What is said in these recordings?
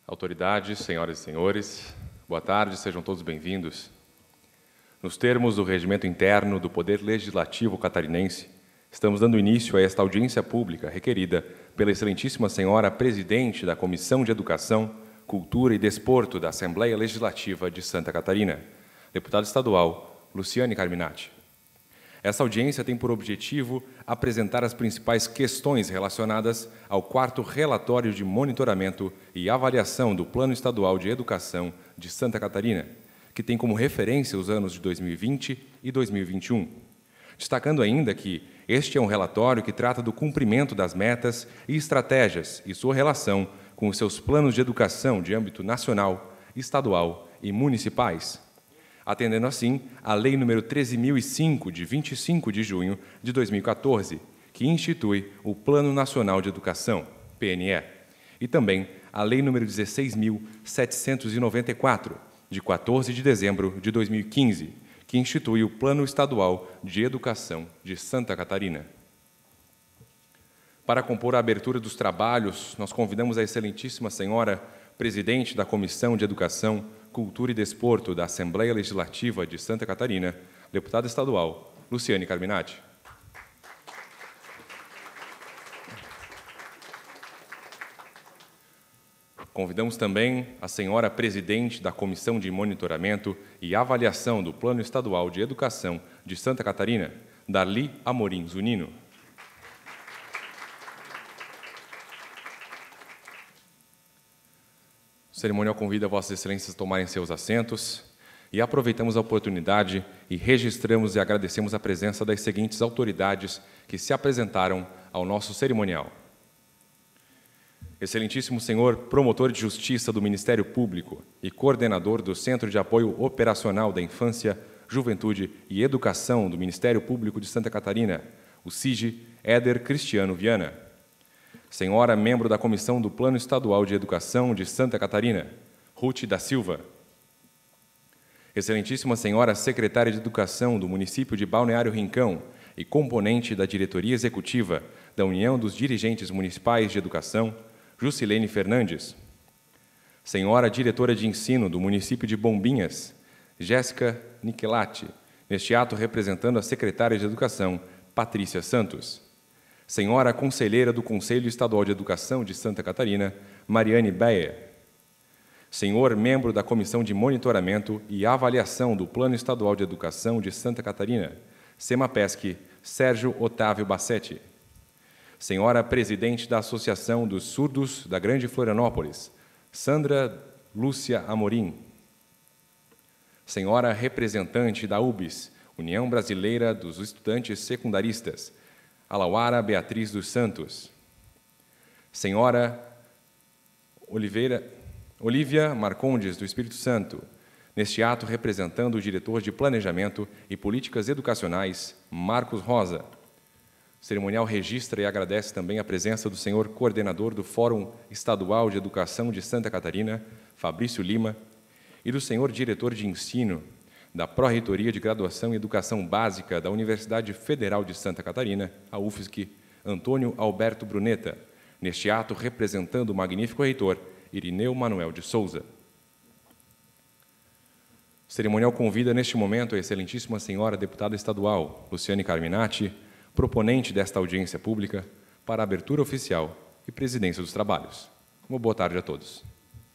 Autoridades, senhoras e senhores, boa tarde, sejam todos bem-vindos. Nos termos do regimento interno do Poder Legislativo catarinense, estamos dando início a esta audiência pública requerida pela Excelentíssima Senhora Presidente da Comissão de Educação, Cultura e Desporto da Assembleia Legislativa de Santa Catarina, deputada estadual Luciane Carminati. Essa audiência tem por objetivo apresentar as principais questões relacionadas ao 4º Relatório de Monitoramento e Avaliação do Plano Estadual de Educação de Santa Catarina, que tem como referência os anos de 2020 e 2021. Destacando ainda que este é um relatório que trata do cumprimento das metas e estratégias e sua relação com os seus planos de educação de âmbito nacional, estadual e municipais, atendendo assim à Lei nº 13.005, de 25 de junho de 2014, que institui o Plano Nacional de Educação, PNE, e também à Lei nº 16.794, de 14 de dezembro de 2015, que institui o Plano Estadual de Educação de Santa Catarina. Para compor a abertura dos trabalhos, nós convidamos a Excelentíssima Senhora Presidente da Comissão de Educação, Cultura e Desporto da Assembleia Legislativa de Santa Catarina, deputada estadual Luciane Carminati. Convidamos também a senhora Presidente da Comissão de Monitoramento e Avaliação do Plano Estadual de Educação de Santa Catarina, Darli Amorim Zunino. O cerimonial convida Vossas Excelências a tomarem seus assentos e aproveitamos a oportunidade e registramos e agradecemos a presença das seguintes autoridades que se apresentaram ao nosso cerimonial. Excelentíssimo Senhor Promotor de Justiça do Ministério Público e coordenador do Centro de Apoio Operacional da Infância, Juventude e Educação do Ministério Público de Santa Catarina, o CIG, Éder Cristiano Viana. Senhora membro da Comissão do Plano Estadual de Educação de Santa Catarina, Ruth da Silva. Excelentíssima Senhora Secretária de Educação do município de Balneário Rincão e componente da Diretoria Executiva da União dos Dirigentes Municipais de Educação, Jusilene Fernandes. Senhora Diretora de Ensino do município de Bombinhas, Jéssica Nicolati, neste ato representando a Secretária de Educação, Patrícia Santos. Senhora Conselheira do Conselho Estadual de Educação de Santa Catarina, Mariane Beyer. Senhor membro da Comissão de Monitoramento e Avaliação do Plano Estadual de Educação de Santa Catarina, SEMAPESC, Sérgio Otávio Bassetti. Senhora Presidente da Associação dos Surdos da Grande Florianópolis, Sandra Lúcia Amorim. Senhora Representante da UBS, União Brasileira dos Estudantes Secundaristas, Alauara Beatriz dos Santos. Senhora Olívia Marcondes, do Espírito Santo, neste ato representando o diretor de Planejamento e Políticas Educacionais, Marcos Rosa. O cerimonial registra e agradece também a presença do senhor coordenador do Fórum Estadual de Educação de Santa Catarina, Fabrício Lima, e do senhor diretor de Ensino da Pró-Reitoria de Graduação e Educação Básica da Universidade Federal de Santa Catarina, a UFSC, Antônio Alberto Bruneta, neste ato representando o magnífico reitor, Irineu Manuel de Souza. O cerimonial convida neste momento a Excelentíssima Senhora Deputada Estadual, Luciane Carminati, proponente desta audiência pública, para a abertura oficial e presidência dos trabalhos. Uma boa tarde a todos.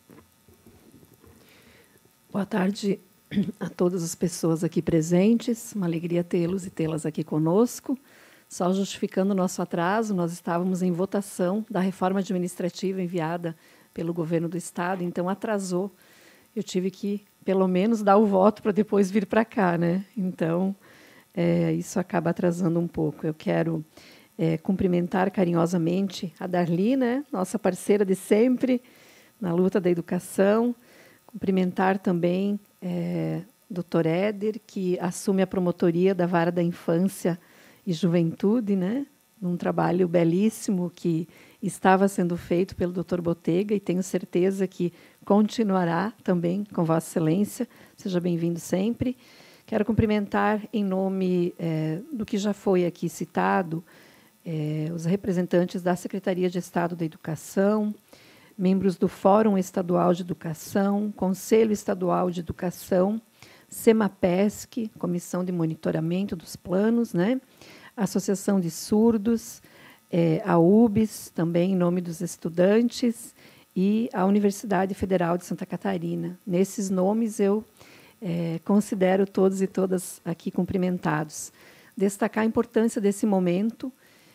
Boa tarde a todas as pessoas aqui presentes, uma alegria tê-los e tê-las aqui conosco. Só justificando o nosso atraso, nós estávamos em votação da reforma administrativa enviada pelo governo do Estado, então atrasou. Eu tive que, pelo menos, dar o voto para depois vir para cá, né? Então, isso acaba atrasando um pouco. Eu quero cumprimentar carinhosamente a Darli, né? Nossa parceira de sempre na luta da educação. Cumprimentar também Dr. Éder, que assume a promotoria da Vara da Infância e Juventude, né? Num trabalho belíssimo que estava sendo feito pelo Dr. Botega e tenho certeza que continuará também com Vossa Excelência. Seja bem-vindo sempre. Quero cumprimentar, em nome do que já foi aqui citado, os representantes da Secretaria de Estado da Educação, membros do Fórum Estadual de Educação, Conselho Estadual de Educação, SEMAPESC, Comissão de Monitoramento dos Planos, né? Associação de Surdos, a UBS, também em nome dos estudantes, e a Universidade Federal de Santa Catarina. Nesses nomes, eu considero todos e todas aqui cumprimentados. Destacar a importância desse momento.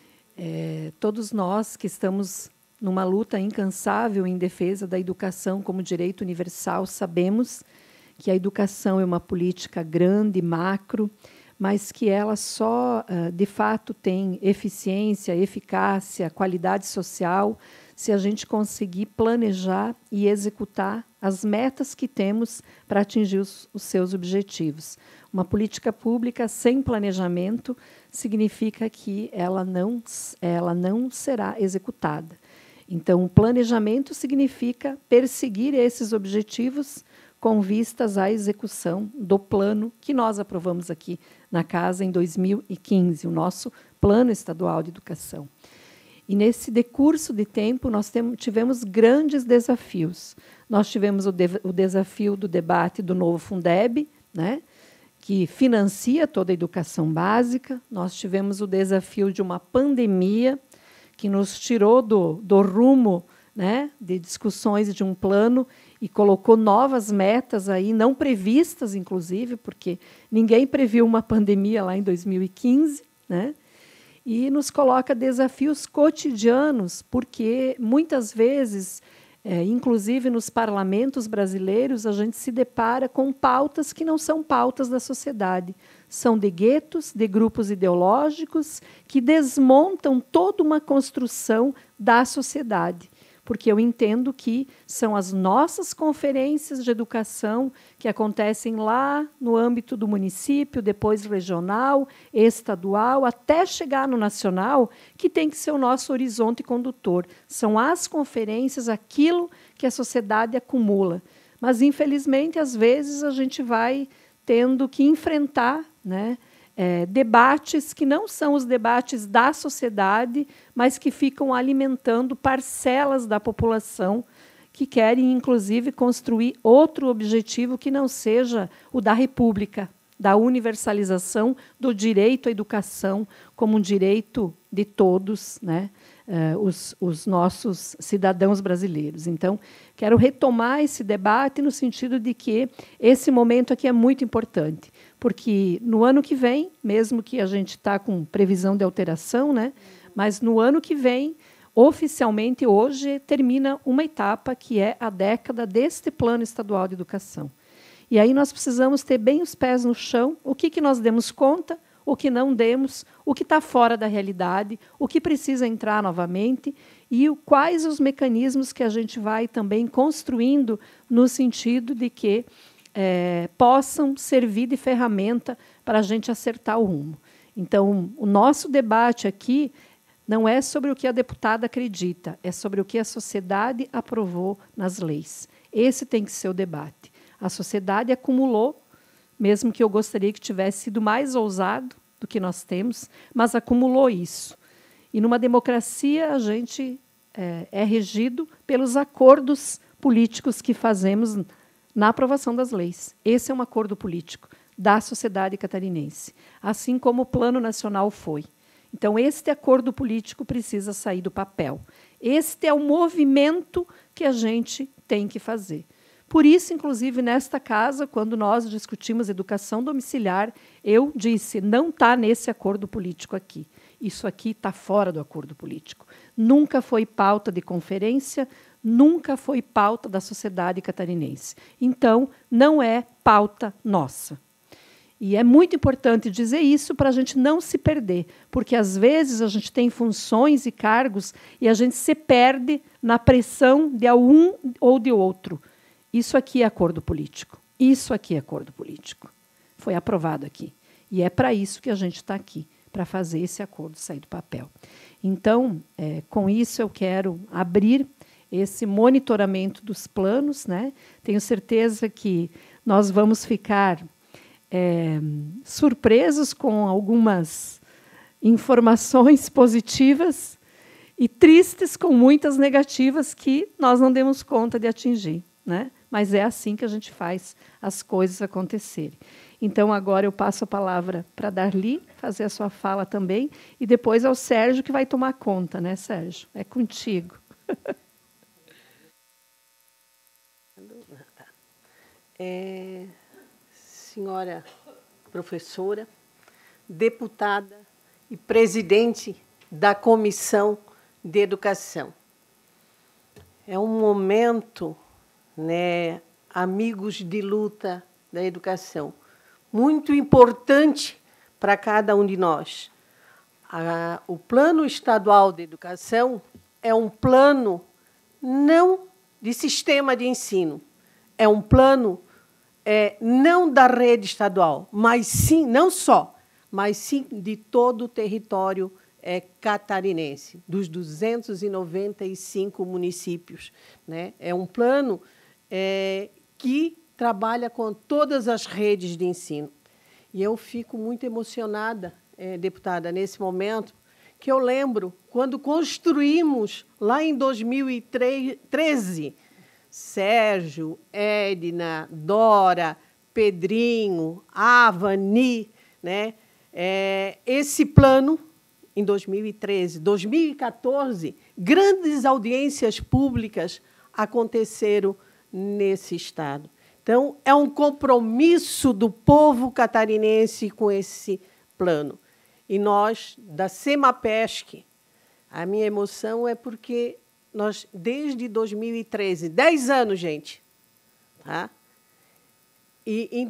Todos nós que estamos numa luta incansável em defesa da educação como direito universal, sabemos que a educação é uma política grande, macro, mas que ela só, de fato, tem eficiência, eficácia, qualidade social, se a gente conseguir planejar e executar as metas que temos para atingir os seus objetivos. Uma política pública sem planejamento significa que ela não será executada. Então, o planejamento significa perseguir esses objetivos com vistas à execução do plano que nós aprovamos aqui na Casa em 2015, o nosso Plano Estadual de Educação. E, nesse decurso de tempo, nós tivemos grandes desafios. Nós tivemos o desafio do debate do novo Fundeb, né, que financia toda a educação básica. Nós tivemos o desafio de uma pandemia que nos tirou do rumo, né, de discussões de um plano e colocou novas metas aí, não previstas, inclusive, porque ninguém previu uma pandemia lá em 2015, né? E nos coloca desafios cotidianos, porque muitas vezes, inclusive nos parlamentos brasileiros, a gente se depara com pautas que não são pautas da sociedade. São de guetos, de grupos ideológicos, que desmontam toda uma construção da sociedade. Porque eu entendo que são as nossas conferências de educação que acontecem lá no âmbito do município, depois regional, estadual, até chegar no nacional, que tem que ser o nosso horizonte condutor. São as conferências, aquilo que a sociedade acumula. Mas, infelizmente, às vezes, a gente vai tendo que enfrentar, né, debates que não são os debates da sociedade, mas que ficam alimentando parcelas da população que querem, inclusive, construir outro objetivo que não seja o da República, da universalização do direito à educação como um direito de todos, né, os nossos cidadãos brasileiros. Então, quero retomar esse debate no sentido de que esse momento aqui é muito importante, porque no ano que vem, mesmo que a gente está com previsão de alteração, né, mas no ano que vem, oficialmente, hoje, termina uma etapa que é a década deste Plano Estadual de Educação. E aí nós precisamos ter bem os pés no chão, o que nós demos conta, o que não demos, o que está fora da realidade, o que precisa entrar novamente e quais os mecanismos que a gente vai também construindo no sentido de que possam servir de ferramenta para a gente acertar o rumo. Então, o nosso debate aqui não é sobre o que a deputada acredita, é sobre o que a sociedade aprovou nas leis. Esse tem que ser o debate. A sociedade acumulou, mesmo que eu gostaria que tivesse sido mais ousado do que nós temos, mas acumulou isso. E, numa democracia, a gente é regido pelos acordos políticos que fazemos na aprovação das leis. Esse é um acordo político da sociedade catarinense, assim como o Plano Nacional foi. Então, este acordo político precisa sair do papel. Este é o movimento que a gente tem que fazer. Por isso, inclusive, nesta casa, quando nós discutimos educação domiciliar, eu disse, não está nesse acordo político aqui. Isso aqui está fora do acordo político. Nunca foi pauta de conferência, nunca foi pauta da sociedade catarinense. Então, não é pauta nossa. E é muito importante dizer isso para a gente não se perder, porque, às vezes, a gente tem funções e cargos e a gente se perde na pressão de um ou de outro. Isso aqui é acordo político. Isso aqui é acordo político. Foi aprovado aqui. E é para isso que a gente está aqui, para fazer esse acordo sair do papel. Então, com isso, eu quero abrir esse monitoramento dos planos, né? Tenho certeza que nós vamos ficar surpresos com algumas informações positivas e tristes com muitas negativas que nós não demos conta de atingir, né? Mas é assim que a gente faz as coisas acontecerem. Então, agora eu passo a palavra para a Darli fazer a sua fala também, e depois ao Sérgio, que vai tomar conta, né, Sérgio? É contigo. Senhora professora, deputada e presidente da Comissão de Educação. É um momento, né, amigos de luta da educação, muito importante para cada um de nós. O Plano Estadual de Educação é um plano não de sistema de ensino, é um plano não da rede estadual, mas sim, não só, mas sim de todo o território catarinense, dos 295 municípios, né? É um plano que trabalha com todas as redes de ensino. E eu fico muito emocionada, deputada, nesse momento, que eu lembro quando construímos, lá em 2013, Sérgio, Edna, Dora, Pedrinho, Avani, né? Esse plano, em 2013, 2014, grandes audiências públicas aconteceram nesse estado. Então, é um compromisso do povo catarinense com esse plano. E nós, da Semapesc, a minha emoção é porque nós, desde 2013, 10 anos, gente, tá? E em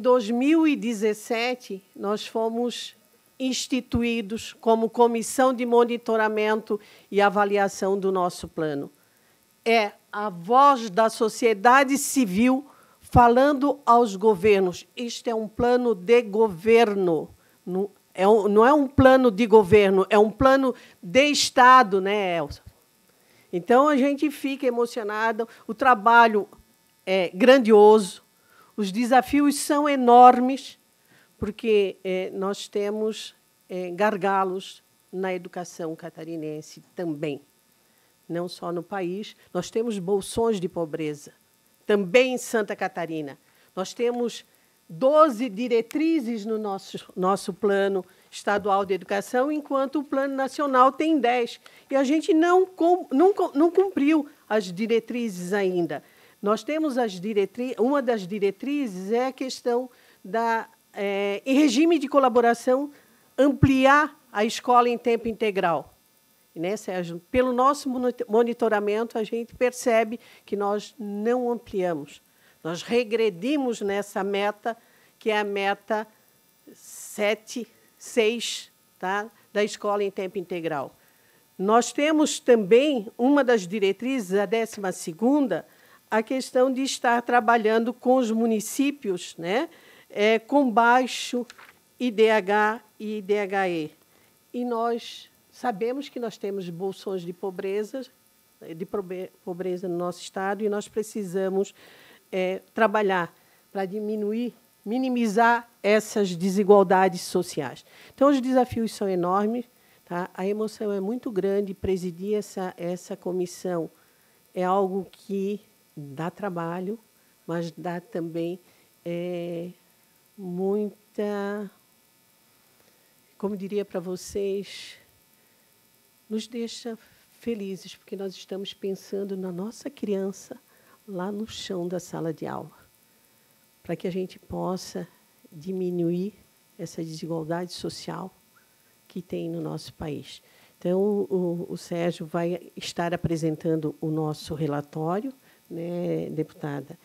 2017, nós fomos instituídos como Comissão de Monitoramento e Avaliação do nosso plano. É a voz da sociedade civil falando aos governos. Isto é um plano de governo, não é um plano de governo, é um plano de Estado, né, Elsa? Então, a gente fica emocionada, o trabalho é grandioso, os desafios são enormes, porque nós temos gargalos na educação catarinense também. Não só no país, nós temos bolsões de pobreza, também em Santa Catarina. Nós temos 12 diretrizes no nosso plano estadual de educação, enquanto o plano nacional tem 10. E a gente não cumpriu as diretrizes ainda. Nós temos as diretrizes, uma das diretrizes é a questão da, em regime de colaboração, ampliar a escola em tempo integral. Né, Sérgio? Pelo nosso monitoramento, a gente percebe que nós não ampliamos. Nós regredimos nessa meta, que é a meta 7.6, tá, da escola em tempo integral. Nós temos também, uma das diretrizes, a 12ª, a questão de estar trabalhando com os municípios, né, com baixo IDH e IDHE. E nós sabemos que nós temos bolsões de pobreza no nosso estado, e nós precisamos trabalhar para diminuir, minimizar essas desigualdades sociais. Então, os desafios são enormes, tá? A emoção é muito grande, presidir essa comissão é algo que dá trabalho, mas dá também muita, como diria para vocês, nos deixa felizes, porque nós estamos pensando na nossa criança lá no chão da sala de aula, para que a gente possa diminuir essa desigualdade social que tem no nosso país. Então, o Sérgio vai estar apresentando o nosso relatório, né, deputada.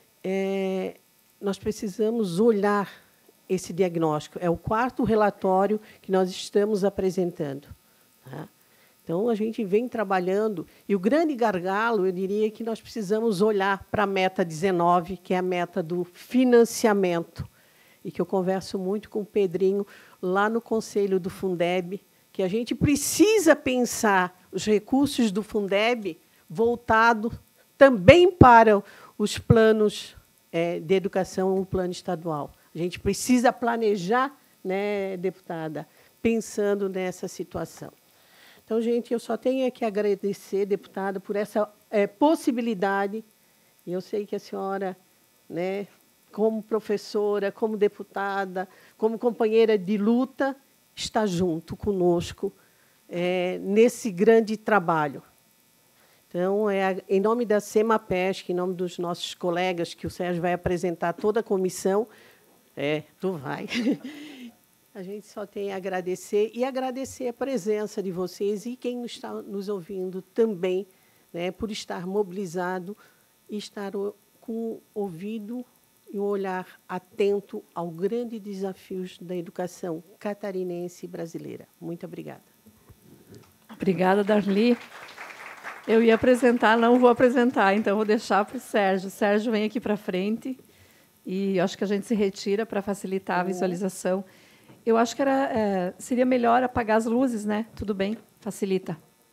Nós precisamos olhar esse diagnóstico. É o 4º relatório que nós estamos apresentando, tá? Então, a gente vem trabalhando, e o grande gargalo, eu diria, que nós precisamos olhar para a meta 19, que é a meta do financiamento, e que eu converso muito com o Pedrinho, lá no Conselho do Fundeb, que a gente precisa pensar os recursos do Fundeb voltado também para os planos de educação, um plano estadual. A gente precisa planejar, né, deputada, pensando nessa situação. Então, gente, eu só tenho que agradecer, deputada, por essa possibilidade. Eu sei que a senhora, né, como professora, como deputada, como companheira de luta, está junto conosco nesse grande trabalho. Então, em nome da SEMAPESC, em nome dos nossos colegas, que o Sérgio vai apresentar toda a comissão, tu vai. A gente só tem a agradecer e agradecer a presença de vocês e quem está nos ouvindo também, né, por estar mobilizado e estar com o ouvido e um olhar atento aos grandes desafios da educação catarinense e brasileira. Muito obrigada. Obrigada, Darli. Eu ia apresentar, não vou apresentar, então vou deixar para o Sérgio. O Sérgio vem aqui para frente e acho que a gente se retira para facilitar a visualização. Eu acho que seria melhor apagar as luzes, né? Tudo bem, facilita.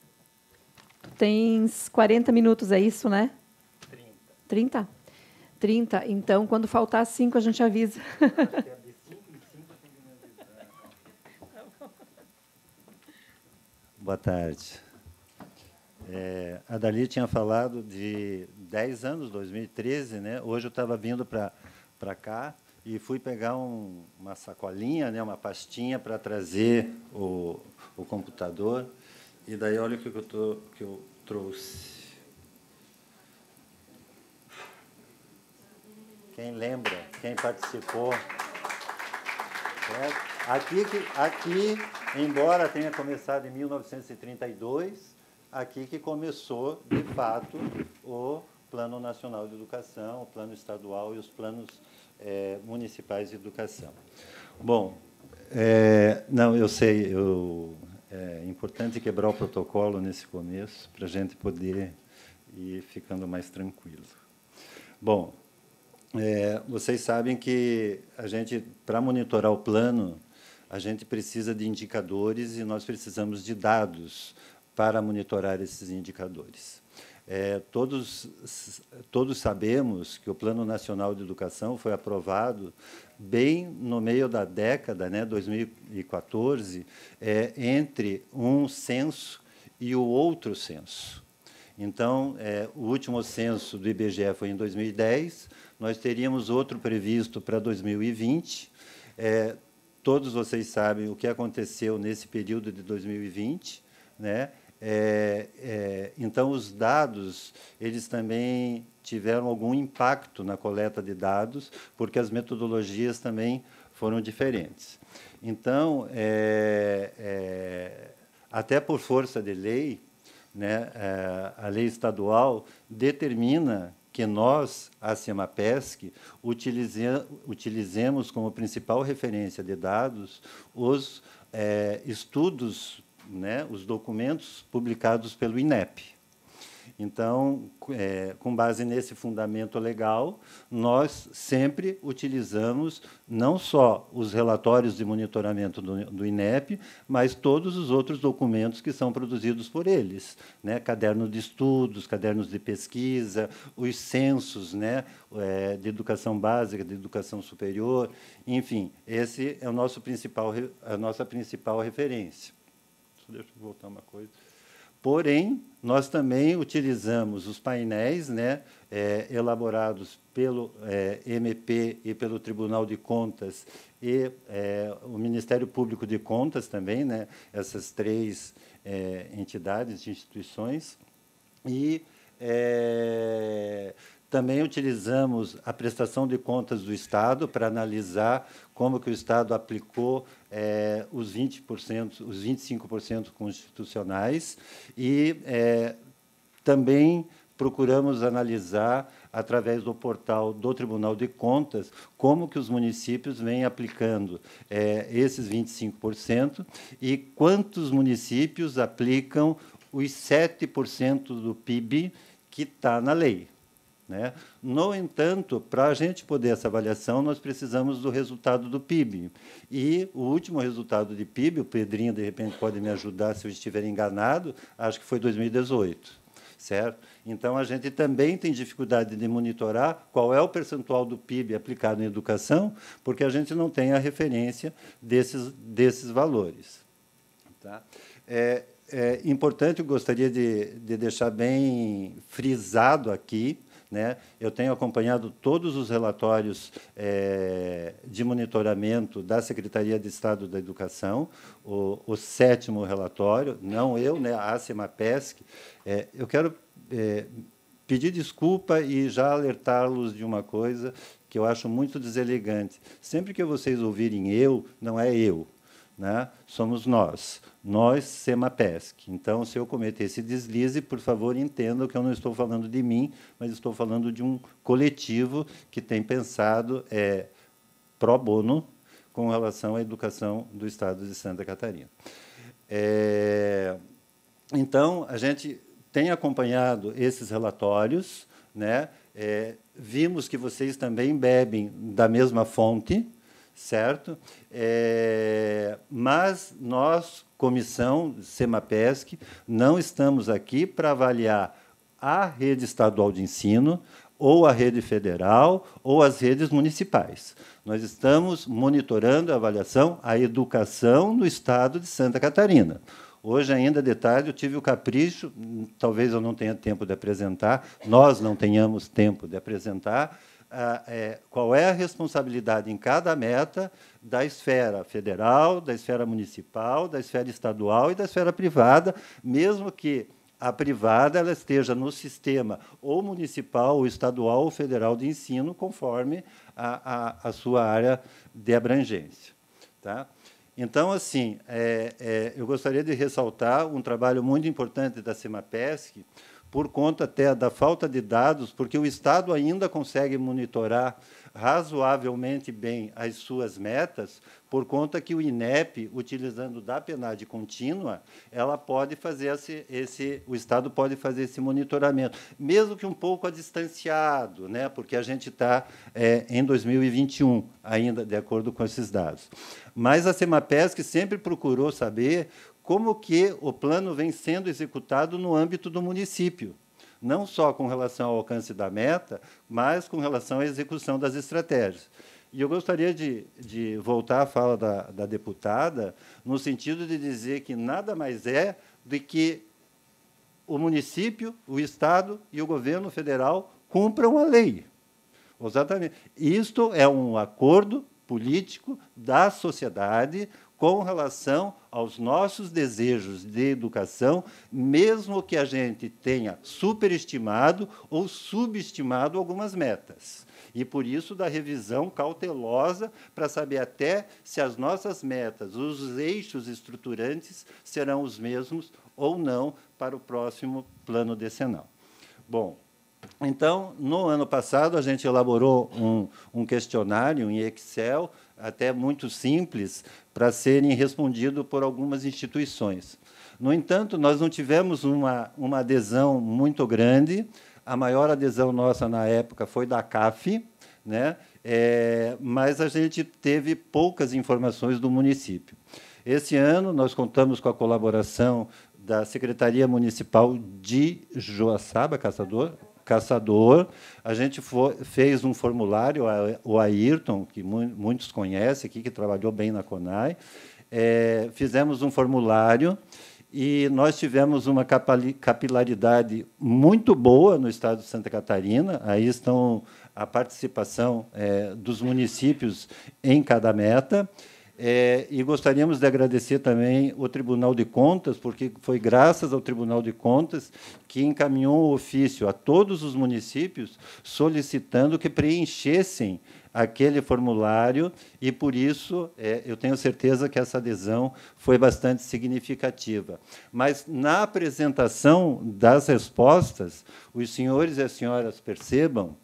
Tens 40 minutos, é isso, né? 30. 30? Então, quando faltar 5, a gente avisa. Boa tarde. A Darli tinha falado de 10 anos, 2013, né? Hoje eu estava vindo para cá e fui pegar uma sacolinha, né, uma pastinha para trazer o computador. E daí, olha o que eu trouxe. Quem lembra? Quem participou? Aqui, embora tenha começado em 1932, aqui que começou, de fato, o Plano Nacional de Educação, o Plano Estadual e os planos municipais de educação. Bom, não, eu sei, é importante quebrar o protocolo nesse começo para a gente poder ir ficando mais tranquilo. Bom, vocês sabem que a gente, para monitorar o plano, a gente precisa de indicadores e nós precisamos de dados para monitorar esses indicadores. Todos sabemos que o Plano Nacional de Educação foi aprovado bem no meio da década, né, 2014, entre um censo e o outro censo. Então, o último censo do IBGE foi em 2010, nós teríamos outro previsto para 2020. Todos vocês sabem o que aconteceu nesse período de 2020, né? Então, os dados, eles também tiveram algum impacto na coleta de dados, porque as metodologias também foram diferentes. Então, até por força de lei, né, a lei estadual determina que nós, a SEMAPESC, utilizemos como principal referência de dados os estudos, né, os documentos publicados pelo INEP. Então, com base nesse fundamento legal, nós sempre utilizamos não só os relatórios de monitoramento do INEP, mas todos os outros documentos que são produzidos por eles, né? Caderno de estudos, cadernos de pesquisa, os censos, né? De educação básica, de educação superior, enfim, esse é a nossa principal referência. Deixa eu voltar uma coisa. Porém, nós também utilizamos os painéis, né, elaborados pelo MP e pelo Tribunal de Contas e o Ministério Público de Contas também, né, essas três entidades, instituições, e também utilizamos a prestação de contas do Estado para analisar como que o Estado aplicou os 20%, os 25% constitucionais e também procuramos analisar, através do portal do Tribunal de Contas, como que os municípios vêm aplicando esses 25% e quantos municípios aplicam os 7% do PIB que está na lei, né? No entanto, para a gente poder essa avaliação, nós precisamos do resultado do PIB. E o último resultado de PIB, o Pedrinho, de repente, pode me ajudar se eu estiver enganado, acho que foi 2018, certo? Então, a gente também tem dificuldade de monitorar qual é o percentual do PIB aplicado em educação, porque a gente não tem a referência desses valores. Tá? é importante, eu gostaria de deixar bem frisado aqui, né? Eu tenho acompanhado todos os relatórios de monitoramento da Secretaria de Estado da Educação, o 7º relatório, não eu, né, a CEMAPESC. Eu quero pedir desculpa e já alertá-los de uma coisa que eu acho muito deselegante. Sempre que vocês ouvirem eu, não é eu, né? Somos nós, CEMAPESC. Então, se eu cometer esse deslize, por favor, entendam que eu não estou falando de mim, mas estou falando de um coletivo que tem pensado pro bono com relação à educação do Estado de Santa Catarina. Então, a gente tem acompanhado esses relatórios, né? Vimos que vocês também bebem da mesma fonte, certo? Mas nós, comissão CEMAPESC, não estamos aqui para avaliar a rede estadual de ensino, ou a rede federal, ou as redes municipais. Nós estamos monitorando a avaliação, a educação no Estado de Santa Catarina. Hoje, ainda de tarde, eu tive o capricho, talvez eu não tenha tempo de apresentar, nós não tenhamos tempo de apresentar, qual é a responsabilidade em cada meta da esfera federal, da esfera municipal, da esfera estadual e da esfera privada, mesmo que a privada ela esteja no sistema ou municipal, ou estadual, ou federal de ensino, conforme a sua área de abrangência. Tá? Então, assim, eu gostaria de ressaltar um trabalho muito importante da CEMAPESC, por conta até da falta de dados, porque o Estado ainda consegue monitorar razoavelmente bem as suas metas, por conta que o INEP, utilizando da PNAD contínua, ela pode fazer o Estado pode fazer esse monitoramento, mesmo que um pouco a distanciado, né? Porque a gente está em 2021 ainda, de acordo com esses dados. Mas a CEMAPESC sempre procurou saber como que o plano vem sendo executado no âmbito do município, não só com relação ao alcance da meta, mas com relação à execução das estratégias. E eu gostaria de voltar à fala da deputada, no sentido de dizer que nada mais é do que o município, o Estado e o governo federal cumpram a lei. Exatamente. Isto é um acordo político da sociedade com relação aos nossos desejos de educação, mesmo que a gente tenha superestimado ou subestimado algumas metas. E, por isso, da revisão cautelosa para saber até se as nossas metas, os eixos estruturantes, serão os mesmos ou não para o próximo plano decenal. Bom, então, no ano passado, a gente elaborou um questionário em Excel, até muito simples, para serem respondidos por algumas instituições. No entanto, nós não tivemos uma adesão muito grande. A maior adesão nossa, na época, foi da CAF, né? Mas a gente teve poucas informações do município. Esse ano, nós contamos com a colaboração da Secretaria Municipal de Joaçaba, Caçador. A gente fez um formulário, o Ayrton, que muitos conhecem aqui, que trabalhou bem na CONAI, fizemos um formulário e nós tivemos uma capilaridade muito boa no Estado de Santa Catarina. Aí estão a participação dos municípios em cada meta. E gostaríamos de agradecer também o Tribunal de Contas, porque foi graças ao Tribunal de Contas que encaminhou o ofício a todos os municípios solicitando que preenchessem aquele formulário, e, por isso, eu tenho certeza que essa adesão foi bastante significativa. Mas, na apresentação das respostas, os senhores e as senhoras percebam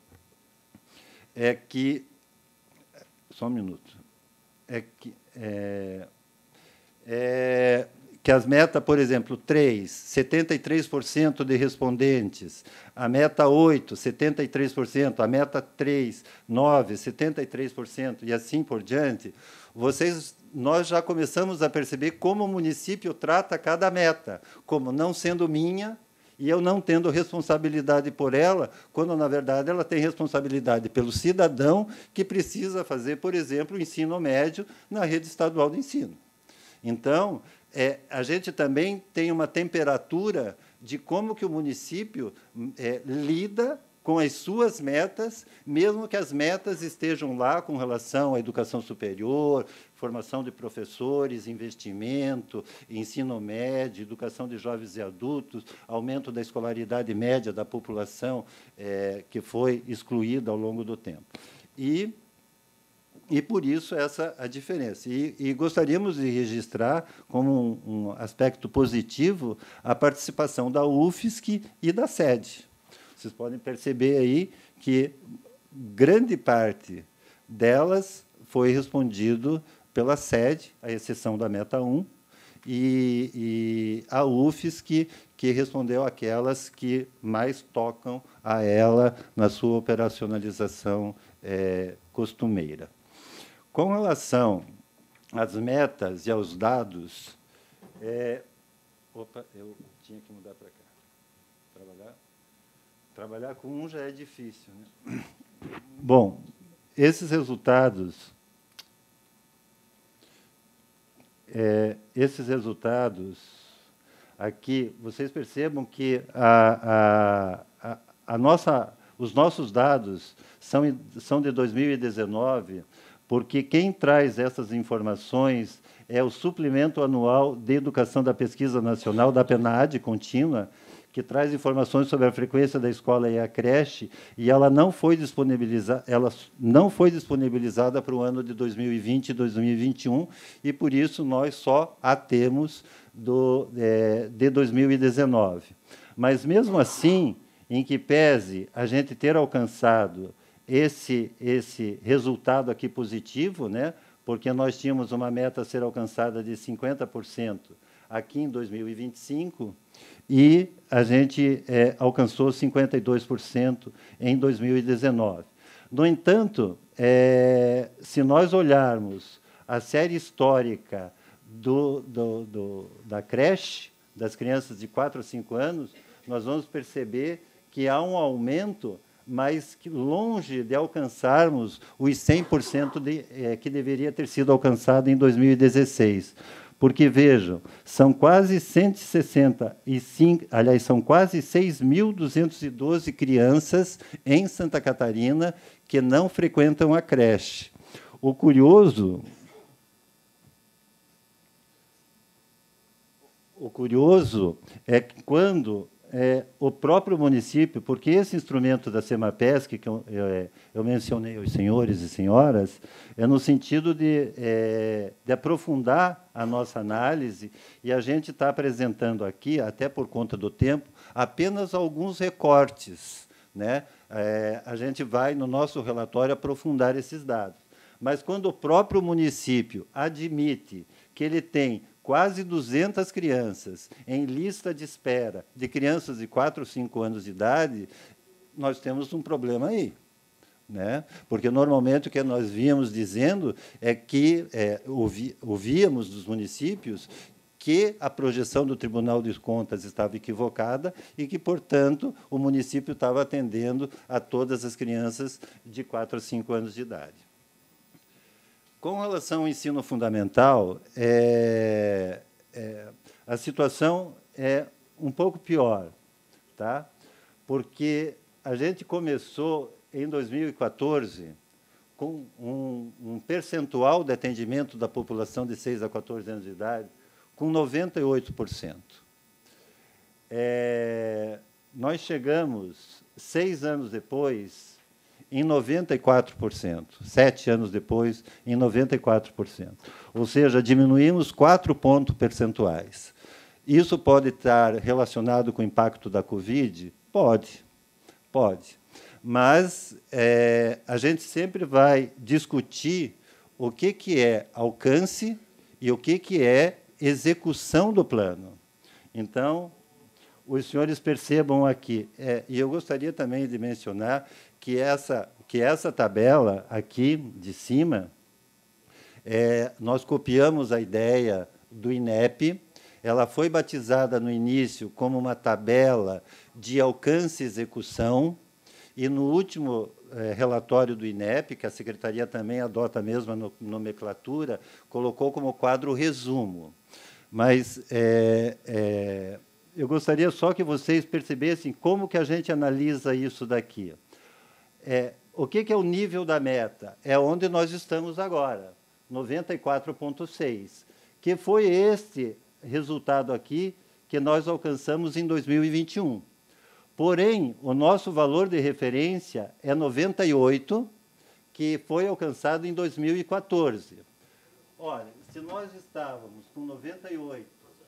que... Só um minuto. Que as metas, por exemplo, 3, 73% de respondentes, a meta 8, 73%, a meta 3, 9, 73%, e assim por diante, nós já começamos a perceber como o município trata cada meta, como não sendo minha, e eu não tendo responsabilidade por ela, quando, na verdade, ela tem responsabilidade pelo cidadão que precisa fazer, por exemplo, o ensino médio na rede estadual de ensino. Então, a gente também tem uma temperatura de como que o município lida com as suas metas, mesmo que as metas estejam lá com relação à educação superior, formação de professores, investimento, ensino médio, educação de jovens e adultos, aumento da escolaridade média da população que foi excluída ao longo do tempo. E por isso essa a diferença. E gostaríamos de registrar como um aspecto positivo a participação da UFSC e da sede. Vocês podem perceber aí que grande parte delas foi respondido pela sede, à exceção da Meta 1, e a UFSC, que respondeu aquelas que mais tocam a ela na sua operacionalização costumeira. Com relação às metas e aos dados... Opa, eu tinha que mudar para cá. Trabalhar com um já é difícil, né? Bom, esses resultados aqui, vocês percebam que os nossos dados são de 2019, porque quem traz essas informações é o Suplemento Anual de Educação da Pesquisa Nacional, da PNAD contínua, que traz informações sobre a frequência da escola e a creche, e ela não foi disponibilizada para o ano de 2020 e 2021, e, por isso, nós só a temos de 2019. Mas, mesmo assim, em que pese a gente ter alcançado esse resultado aqui positivo, né, porque nós tínhamos uma meta a ser alcançada de 50% aqui em 2025, e a gente alcançou 52% em 2019. No entanto, se nós olharmos a série histórica da creche, das crianças de 4 a 5 anos, nós vamos perceber que há um aumento, mas que longe de alcançarmos os 100% que deveria ter sido alcançado em 2016. Porque, vejam, são quase 165, aliás, são quase 6.212 crianças em Santa Catarina que não frequentam a creche. O curioso é que quando o próprio município, porque esse instrumento da SEMAPESC, que eu mencionei aos senhores e senhoras, é no sentido de aprofundar a nossa análise, e a gente está apresentando aqui, até por conta do tempo, apenas alguns recortes, né? A gente vai, no nosso relatório, aprofundar esses dados. Mas, quando o próprio município admite que ele tem quase 200 crianças em lista de espera de crianças de 4 ou 5 anos de idade, nós temos um problema aí, né? Porque, normalmente, o que nós víamos dizendo é que ouvíamos dos municípios que a projeção do Tribunal de Contas estava equivocada e que, portanto, o município estava atendendo a todas as crianças de 4 a 5 anos de idade. Com relação ao ensino fundamental, a situação é um pouco pior, tá? Porque a gente começou, em 2014, com um percentual de atendimento da população de 6 a 14 anos de idade com 98%. Nós chegamos, 6 anos depois, em 94%, 7 anos depois, em 94%. Ou seja, diminuímos 4 pontos percentuais. Isso pode estar relacionado com o impacto da Covid? Pode. Mas a gente sempre vai discutir o que é alcance e o que é execução do plano. Então, os senhores percebam aqui, e eu gostaria também de mencionar que essa tabela aqui de cima, nós copiamos a ideia do INEP, ela foi batizada no início como uma tabela de alcance e execução, E no último relatório do INEP, que a Secretaria também adota a mesma nomenclatura, colocou como quadro resumo. Mas eu gostaria só que vocês percebessem como que a gente analisa isso daqui. O que é o nível da meta? É onde nós estamos agora, 94,6, que foi este resultado aqui que nós alcançamos em 2021. Porém, o nosso valor de referência é 98, que foi alcançado em 2014. Olha, se nós estávamos com 98,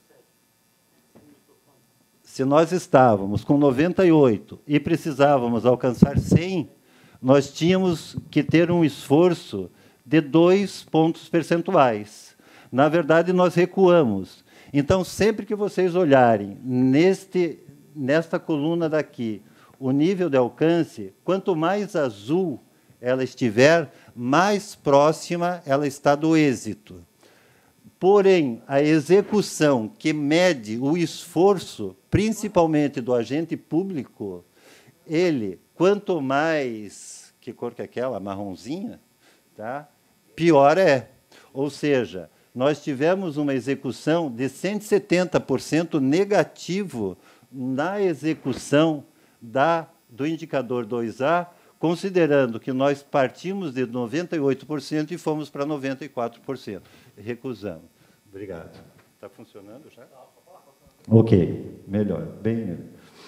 e precisávamos alcançar 100, nós tínhamos que ter um esforço de 2 pontos percentuais. Na verdade, nós recuamos. Então, sempre que vocês olharem nesta coluna daqui, o nível de alcance, quanto mais azul ela estiver, mais próxima ela está do êxito. Porém, a execução que mede o esforço, principalmente do agente público, ele, quanto mais, que cor que é aquela? Marronzinha? Tá? Pior é. Ou seja, nós tivemos uma execução de 170% negativo na execução do indicador 2A, considerando que nós partimos de 98% e fomos para 94%. Recusamos. Obrigado. Está funcionando já? Ok, melhor, bem melhor.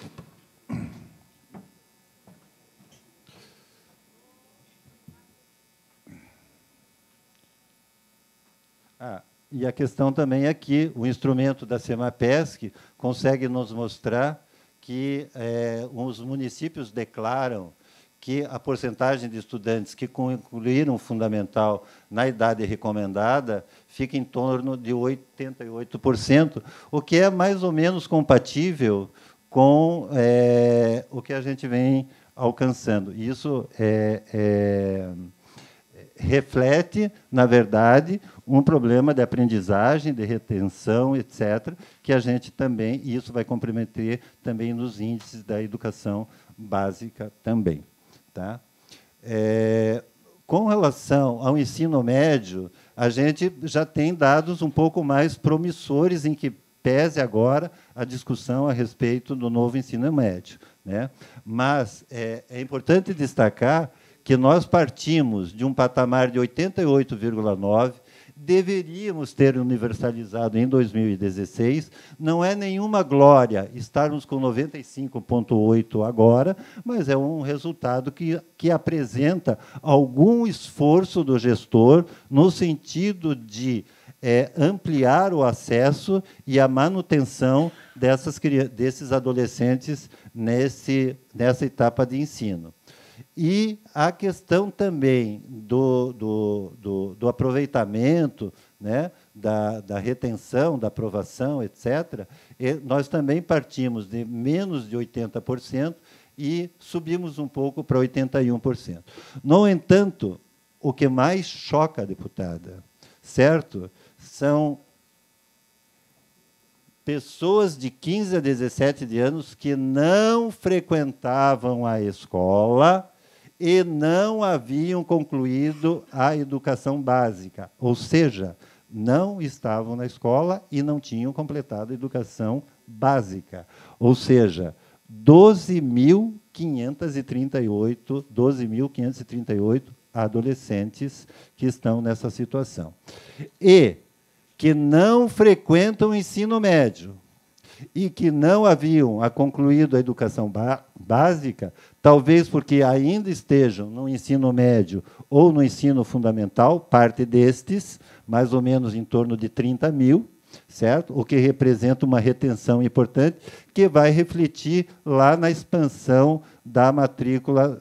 E a questão também é que o instrumento da Semapesc consegue nos mostrar que os municípios declaram que a porcentagem de estudantes que concluíram o fundamental na idade recomendada fica em torno de 88%, o que é mais ou menos compatível com o que a gente vem alcançando. Isso reflete, na verdade, um problema de aprendizagem, de retenção, etc., que a gente também, e isso vai comprometer também nos índices da educação básica também. Tá? Com relação ao ensino médio, a gente já tem dados um pouco mais promissores em que pese agora a discussão a respeito do novo ensino médio, né? Mas é importante destacar que nós partimos de um patamar de 88,9%, deveríamos ter universalizado em 2016. Não é nenhuma glória estarmos com 95,8% agora, mas é um resultado que apresenta algum esforço do gestor no sentido de ampliar o acesso e a manutenção desses adolescentes nessa etapa de ensino. E a questão também do aproveitamento, né, da retenção, da aprovação, etc., nós também partimos de menos de 80% e subimos um pouco para 81%. No entanto, o que mais choca a deputada, certo, são pessoas de 15 a 17 anos que não frequentavam a escola e não haviam concluído a educação básica, ou seja, não estavam na escola e não tinham completado a educação básica. Ou seja, 12.538 adolescentes que estão nessa situação. E que não frequentam o ensino médio e que não haviam concluído a educação básica, talvez porque ainda estejam no ensino médio ou no ensino fundamental, parte destes, mais ou menos em torno de 30 mil, certo? O que representa uma retenção importante, que vai refletir lá na expansão da matrícula,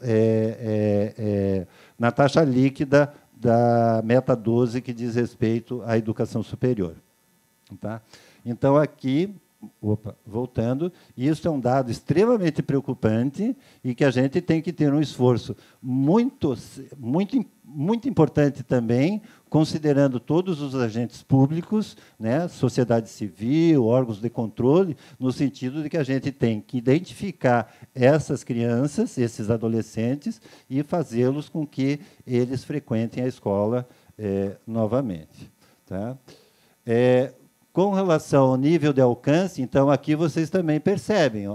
na taxa líquida da meta 12, que diz respeito à educação superior. Tá? Então, aqui, voltando, isso é um dado extremamente preocupante e que a gente tem que ter um esforço muito importante também, considerando todos os agentes públicos, né, sociedade civil, órgãos de controle, no sentido de que a gente tem que identificar essas crianças, esses adolescentes, e fazê-los com que eles frequentem a escola novamente. Tá? Com relação ao nível de alcance, então, aqui vocês também percebem.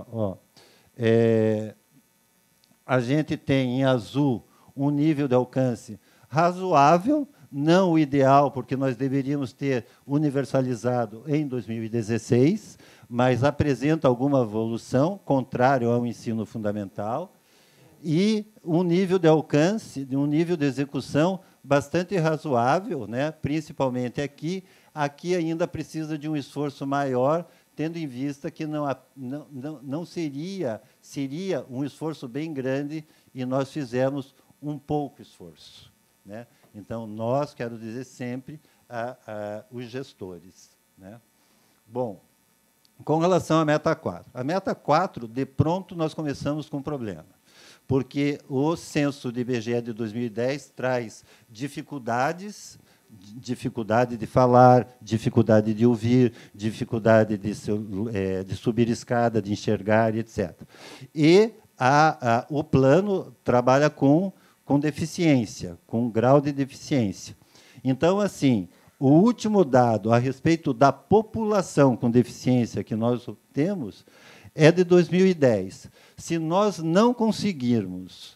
A gente tem, em azul, um nível de alcance razoável, não o ideal, porque nós deveríamos ter universalizado em 2016, mas apresenta alguma evolução, contrário ao ensino fundamental, e um nível de alcance, um nível de execução bastante razoável, né? Principalmente aqui. Aqui ainda precisa de um esforço maior, tendo em vista que não seria um esforço bem grande e nós fizemos um pouco esforço, né? Então, nós, quero dizer sempre, os gestores, né? Bom, com relação à meta 4. A meta 4, de pronto, nós começamos com um problema, porque o censo de IBGE de 2010 traz dificuldade de falar, dificuldade de ouvir, dificuldade de subir escada, de enxergar, etc. E o plano trabalha com deficiência, com grau de deficiência. Então, assim, o último dado a respeito da população com deficiência que nós temos é de 2010. Se nós não conseguimos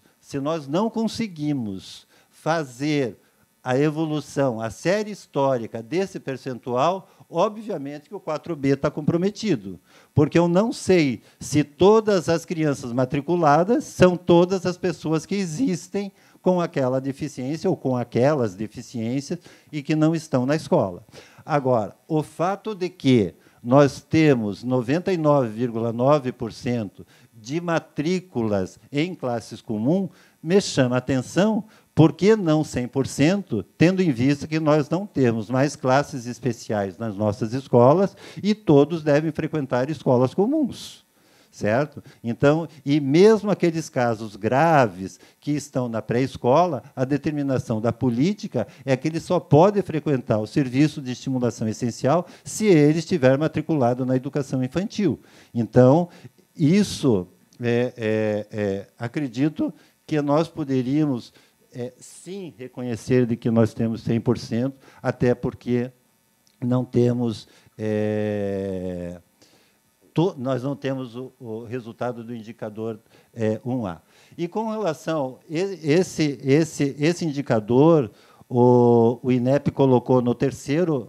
fazer a evolução, a série histórica desse percentual, obviamente que o 4B está comprometido, porque eu não sei se todas as crianças matriculadas são todas as pessoas que existem com aquela deficiência ou com aquelas deficiências e que não estão na escola. Agora, o fato de que nós temos 99,9% de matrículas em classes comuns me chama a atenção. Por que não 100%, tendo em vista que nós não temos mais classes especiais nas nossas escolas e todos devem frequentar escolas comuns, certo? Então, e mesmo aqueles casos graves que estão na pré-escola, a determinação da política é que ele só pode frequentar o serviço de estimulação essencial se ele estiver matriculado na educação infantil. Então, isso, acredito que nós poderíamos sim reconhecer de que nós temos 100%, até porque não temos, nós não temos o resultado do indicador 1A. E com relação a esse indicador, o INEP colocou no terceiro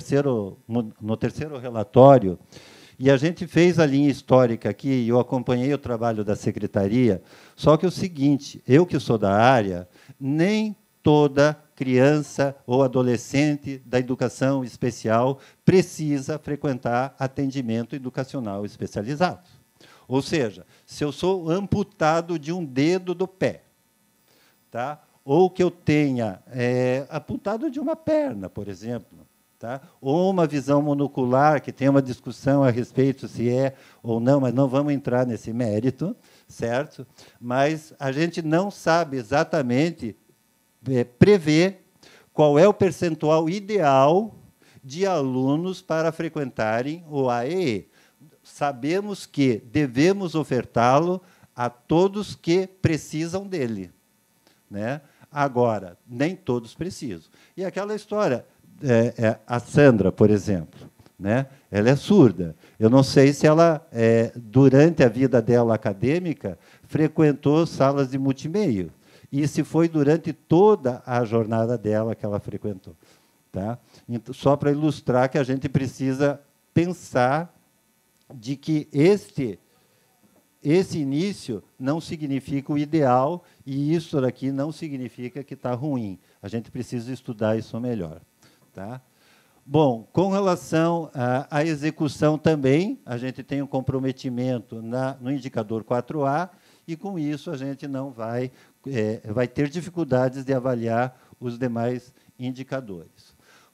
relatório, e a gente fez a linha histórica aqui, e eu acompanhei o trabalho da secretaria, só que é o seguinte, eu que sou da área, nem toda criança ou adolescente da educação especial precisa frequentar atendimento educacional especializado. Ou seja, se eu sou amputado de um dedo do pé, tá? Ou que eu tenha amputado de uma perna, por exemplo, tá? Ou uma visão monocular, que tem uma discussão a respeito se é ou não, mas não vamos entrar nesse mérito, certo? Mas a gente não sabe exatamente prever qual é o percentual ideal de alunos para frequentarem o AEE. Sabemos que devemos ofertá-lo a todos que precisam dele, né? Agora, nem todos precisam. E aquela história, a Sandra, por exemplo, né? Ela é surda. Eu não sei se ela, durante a vida dela acadêmica, frequentou salas de multimeio, e se foi durante toda a jornada dela que ela frequentou. Tá? Então, só para ilustrar que a gente precisa pensar de que esse início não significa o ideal, e isso daqui não significa que está ruim. A gente precisa estudar isso melhor. Tá? Bom, com relação à execução também, a gente tem um comprometimento no indicador 4A, e, com isso, a gente não vai ter dificuldades de avaliar os demais indicadores.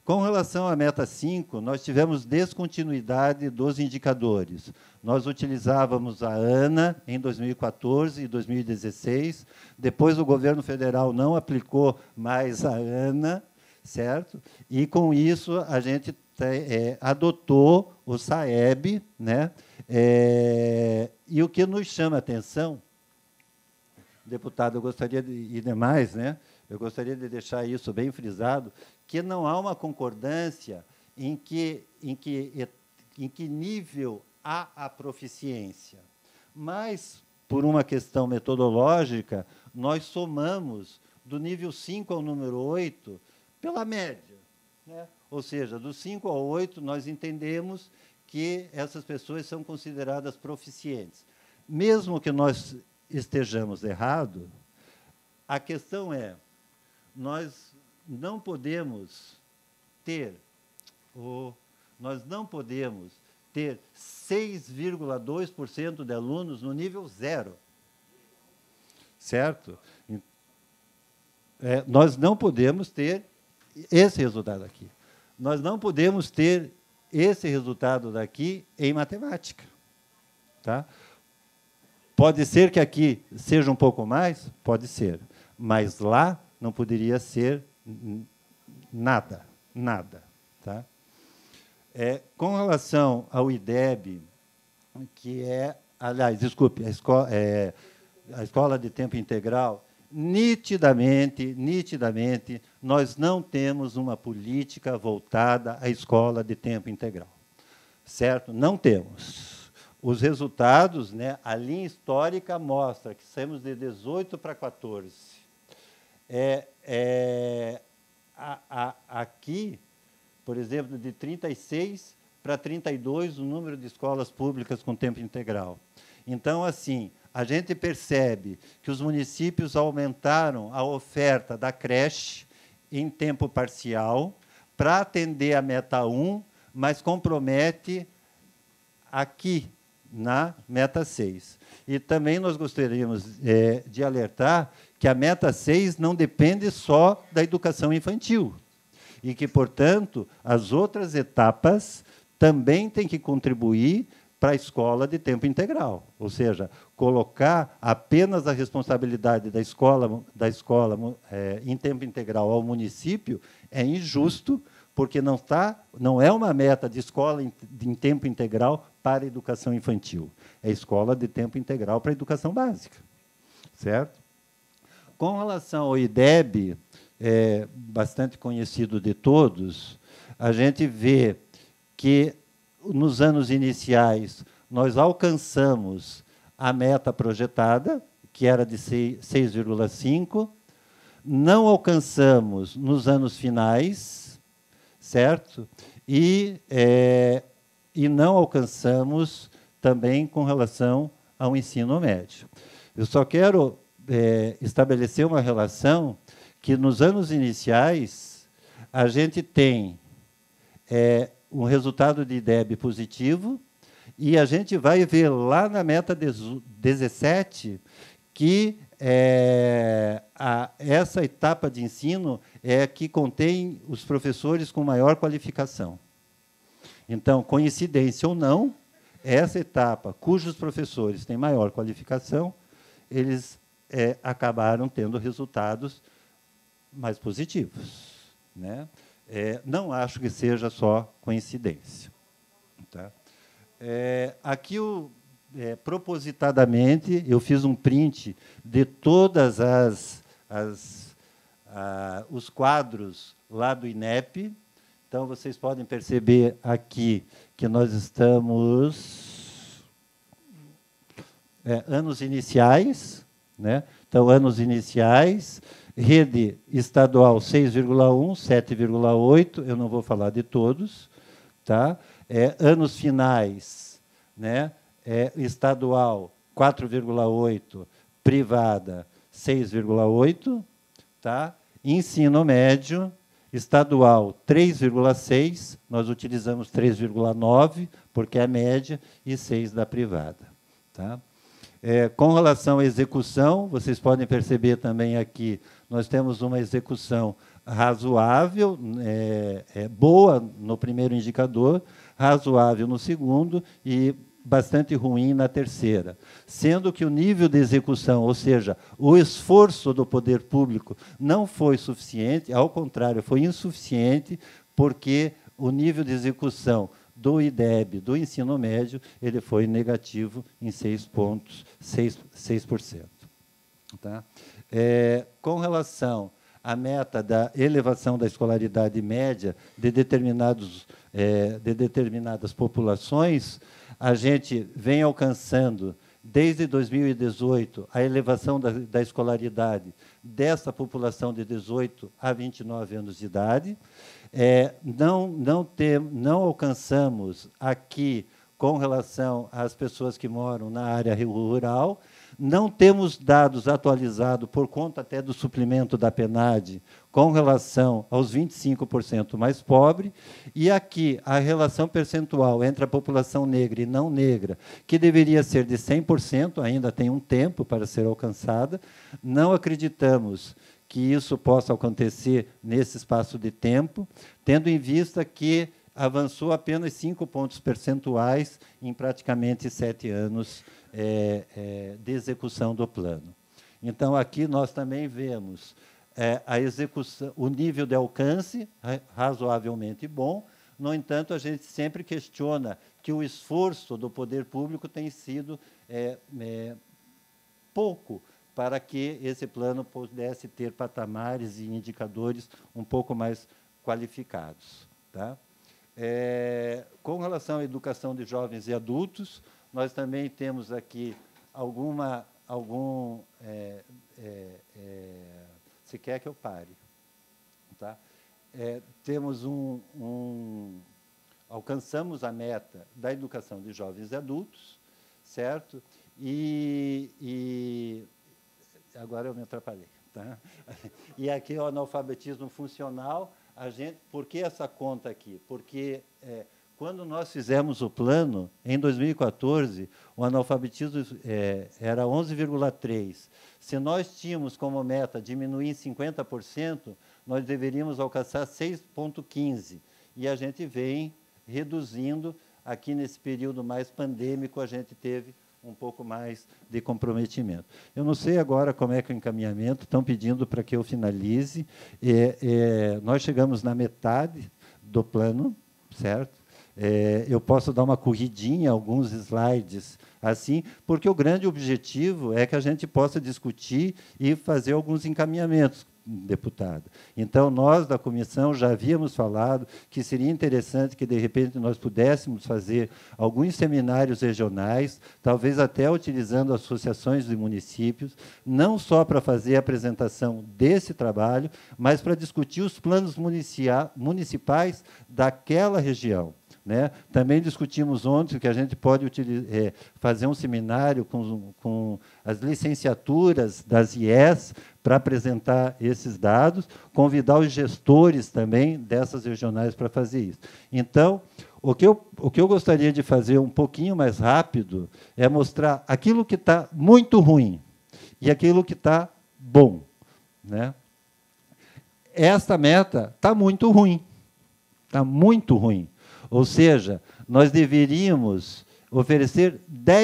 Com relação à meta 5, nós tivemos descontinuidade dos indicadores. Nós utilizávamos a ANA em 2014 e 2016, depois o governo federal não aplicou mais a ANA, certo? E, com isso, a gente adotou o SAEB, né? E o que nos chama a atenção, deputado, eu gostaria e demais, né? Eu gostaria de deixar isso bem frisado, que não há uma concordância em que nível há a proficiência. Mas, por uma questão metodológica, nós somamos do nível 5 ao número 8 pela média, né? Ou seja, do 5 ao 8, nós entendemos que essas pessoas são consideradas proficientes. Mesmo que nós estejamos errados, a questão é, nós não podemos ter 6,2% de alunos no nível 0. Certo? Nós não podemos ter esse resultado aqui. Nós não podemos ter esse resultado daqui em matemática. Tá? Pode ser que aqui seja um pouco mais? Pode ser. Mas lá não poderia ser nada. Tá? Com relação ao IDEB, que aliás, desculpe, a escola de tempo integral, nitidamente, nós não temos uma política voltada à escola de tempo integral. Certo? Não temos. Os resultados, né, a linha histórica mostra que saímos de 18 para 14. Aqui, por exemplo, de 36 para 32 o número de escolas públicas com tempo integral. Então, assim, a gente percebe que os municípios aumentaram a oferta da creche em tempo parcial para atender a meta 1, mas compromete aqui na meta 6. E também nós gostaríamos de alertar que a meta 6 não depende só da educação infantil e que, portanto, as outras etapas também têm que contribuir para a escola de tempo integral, ou seja, colocar apenas a responsabilidade da escola em tempo integral ao município é injusto, porque não é uma meta de escola em tempo integral para a educação infantil, é escola de tempo integral para a educação básica, certo? Com relação ao IDEB, bastante conhecido de todos, a gente vê que, nos anos iniciais, nós alcançamos a meta projetada, que era de 6,5, não alcançamos nos anos finais, certo? E não alcançamos também com relação ao ensino médio. Eu só quero estabelecer uma relação que, nos anos iniciais, a gente tem um resultado de IDEB positivo, e a gente vai ver lá na meta 17 que essa etapa de ensino é que contém os professores com maior qualificação. Então, coincidência ou não, essa etapa, cujos professores têm maior qualificação, eles acabaram tendo resultados mais positivos, né? Não acho que seja só coincidência. Tá? Aqui, propositadamente, eu fiz um print de todas os quadros lá do INEP. Então, vocês podem perceber aqui que nós estamos anos iniciais, né? Então, anos iniciais, rede estadual 6,1, 7,8, eu não vou falar de todos, tá? Anos finais, né? Estadual 4,8, privada 6,8, tá? Ensino médio, estadual 3,6, nós utilizamos 3,9, porque é a média, e 6 da privada. Tá? Com relação à execução, vocês podem perceber também aqui, nós temos uma execução razoável, boa no primeiro indicador, razoável no segundo e bastante ruim na terceira. Sendo que o nível de execução, ou seja, o esforço do poder público não foi suficiente, ao contrário, foi insuficiente, porque o nível de execução do IDEB, do ensino médio, ele foi negativo em 6%. Tá? Com relação à meta da elevação da escolaridade média de determinadas populações, a gente vem alcançando, desde 2018, a elevação da escolaridade dessa população de 18 a 29 anos de idade. Não alcançamos aqui, com relação às pessoas que moram na área rural, não temos dados atualizados, por conta até do suplemento da PNAD, com relação aos 25% mais pobres, e aqui a relação percentual entre a população negra e não negra, que deveria ser de 100%, ainda tem um tempo para ser alcançada, não acreditamos que isso possa acontecer nesse espaço de tempo, tendo em vista que avançou apenas 5 pontos percentuais em praticamente 7 anos de execução do plano. Então, aqui nós também vemos a execução, o nível de alcance razoavelmente bom. No entanto, a gente sempre questiona que o esforço do poder público tem sido pouco para que esse plano pudesse ter patamares e indicadores um pouco mais qualificados. Tá? Com relação à educação de jovens e adultos, nós também temos aqui se quer que eu pare, tá? Temos alcançamos a meta da educação de jovens e adultos, certo? E agora eu me atrapalhei, tá? E aqui o analfabetismo funcional, por que essa conta aqui? Porque quando nós fizemos o plano, em 2014, o analfabetismo era 11,3%. Se nós tínhamos como meta diminuir em 50%, nós deveríamos alcançar 6,15%. E a gente vem reduzindo. Aqui, nesse período mais pandêmico, a gente teve um pouco mais de comprometimento. Eu não sei agora como é que é o encaminhamento, estão pedindo para que eu finalize. Nós chegamos na metade do plano, certo? Eu posso dar uma corridinha, alguns slides, assim, porque o grande objetivo é que a gente possa discutir e fazer alguns encaminhamentos, deputado. Então, nós, da comissão, já havíamos falado que seria interessante que, de repente, nós pudéssemos fazer alguns seminários regionais, talvez até utilizando associações de municípios, não só para fazer a apresentação desse trabalho, mas para discutir os planos municipais daquela região. Né? Também discutimos ontem que a gente pode fazer um seminário com as licenciaturas das IES para apresentar esses dados, convidar os gestores também dessas regionais para fazer isso. Então, o que eu gostaria de fazer um pouquinho mais rápido é mostrar aquilo que está muito ruim e aquilo que está bom. Né? Esta meta está muito ruim. Está muito ruim. Ou seja, nós deveríamos oferecer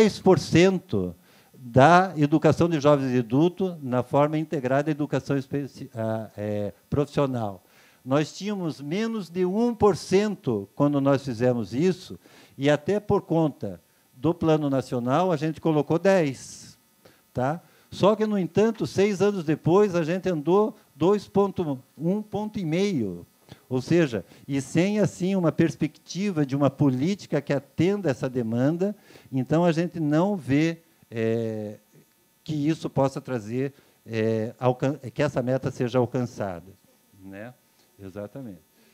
10% da educação de jovens e adultos na forma integrada de educação profissional. Nós tínhamos menos de 1% quando nós fizemos isso, e até por conta do Plano Nacional, a gente colocou 10%. Tá? Só que, no entanto, 6 anos depois, a gente andou 1,5 ponto. Ou seja, e sem, assim, uma perspectiva de uma política que atenda essa demanda, então a gente não vê que isso possa trazer, que essa meta seja alcançada. Né? Exatamente.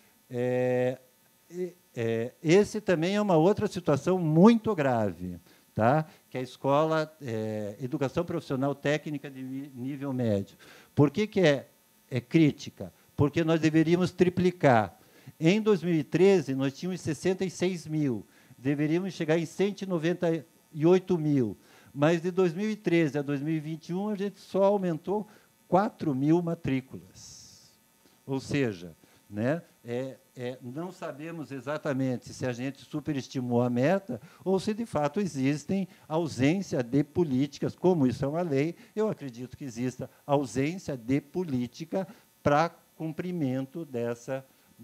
Esse também é uma outra situação muito grave, tá? Que é a escola, educação profissional técnica de nível médio. Por que é crítica? Porque nós deveríamos triplicar. Em 2013, nós tínhamos 66 mil, deveríamos chegar em 198 mil, Mas de 2013 a 2021, a gente só aumentou 4.000 matrículas. Ou seja, né, não sabemos exatamente se a gente superestimou a meta ou se, de fato, existem ausência de políticas. Como isso é uma lei, eu acredito que exista ausência de política para cumprimento dessa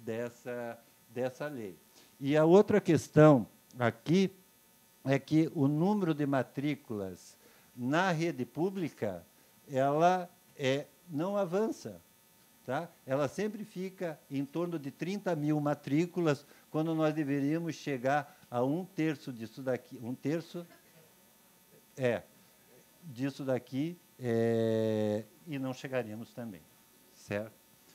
lei. E a outra questão aqui é que o número de matrículas na rede pública ela não avança. Tá? Ela sempre fica em torno de 30.000 matrículas, quando nós deveríamos chegar a 1/3 disso daqui. 1/3 disso daqui, e não chegaríamos também. Certo?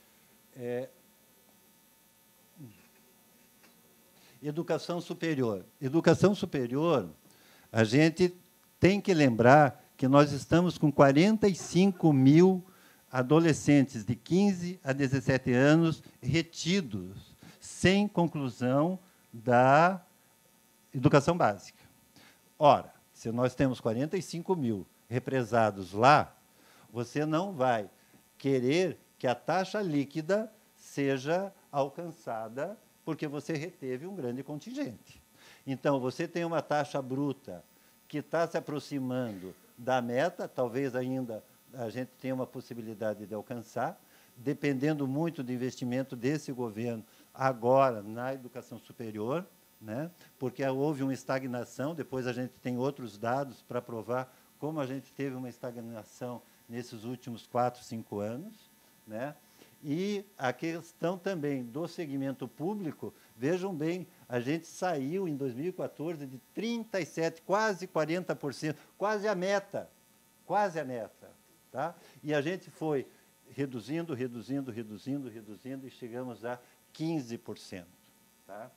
Educação superior. Educação superior, a gente tem que lembrar que nós estamos com 45.000 adolescentes de 15 a 17 anos retidos, sem conclusão da educação básica. Ora, se nós temos 45.000 represados lá, você não vai querer que a taxa líquida seja alcançada porque você reteve um grande contingente. Então, você tem uma taxa bruta que está se aproximando da meta, talvez ainda a gente tenha uma possibilidade de alcançar, dependendo muito do investimento desse governo agora na educação superior, né? Porque houve uma estagnação, depois a gente tem outros dados para provar como a gente teve uma estagnação nesses últimos 4, 5 anos, né? E a questão também do segmento público, vejam bem, a gente saiu em 2014 de 37%, quase 40%, quase a meta. Tá? E a gente foi reduzindo e chegamos a 15%. Tá?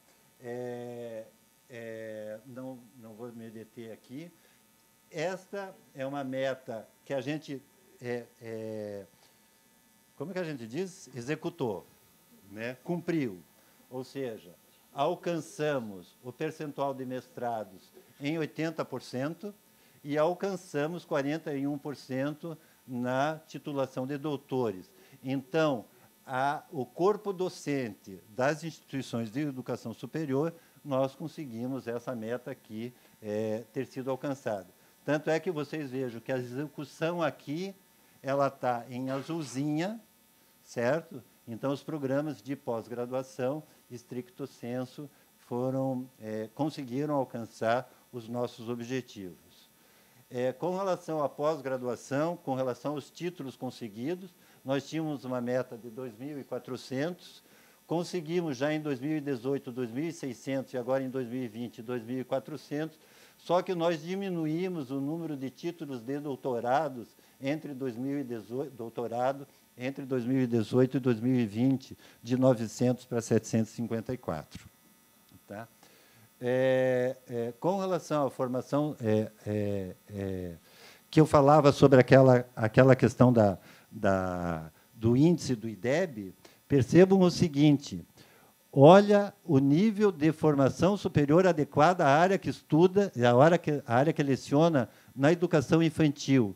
Não vou me deter aqui. Esta é uma meta que a gente, como é que a gente diz? Executou, né? Cumpriu. Ou seja, alcançamos o percentual de mestrados em 80%, e alcançamos 41% na titulação de doutores. Então, o corpo docente das instituições de educação superior, nós conseguimos essa meta aqui ter sido alcançada. Tanto é que vocês vejam que a execução aqui ela está em azulzinha, certo? Então, os programas de pós-graduação, stricto sensu, conseguiram alcançar os nossos objetivos. Com relação à pós-graduação, com relação aos títulos conseguidos, nós tínhamos uma meta de 2.400, conseguimos já em 2018, 2.600 e agora em 2020, 2.400, só que nós diminuímos o número de títulos de doutorados entre 2018 e 2020, de 900 para 754. Tá? Com relação à formação, que eu falava sobre aquela questão do índice do IDEB, percebam o seguinte: olha o nível de formação superior adequada à área que estuda, a área que leciona na educação infantil.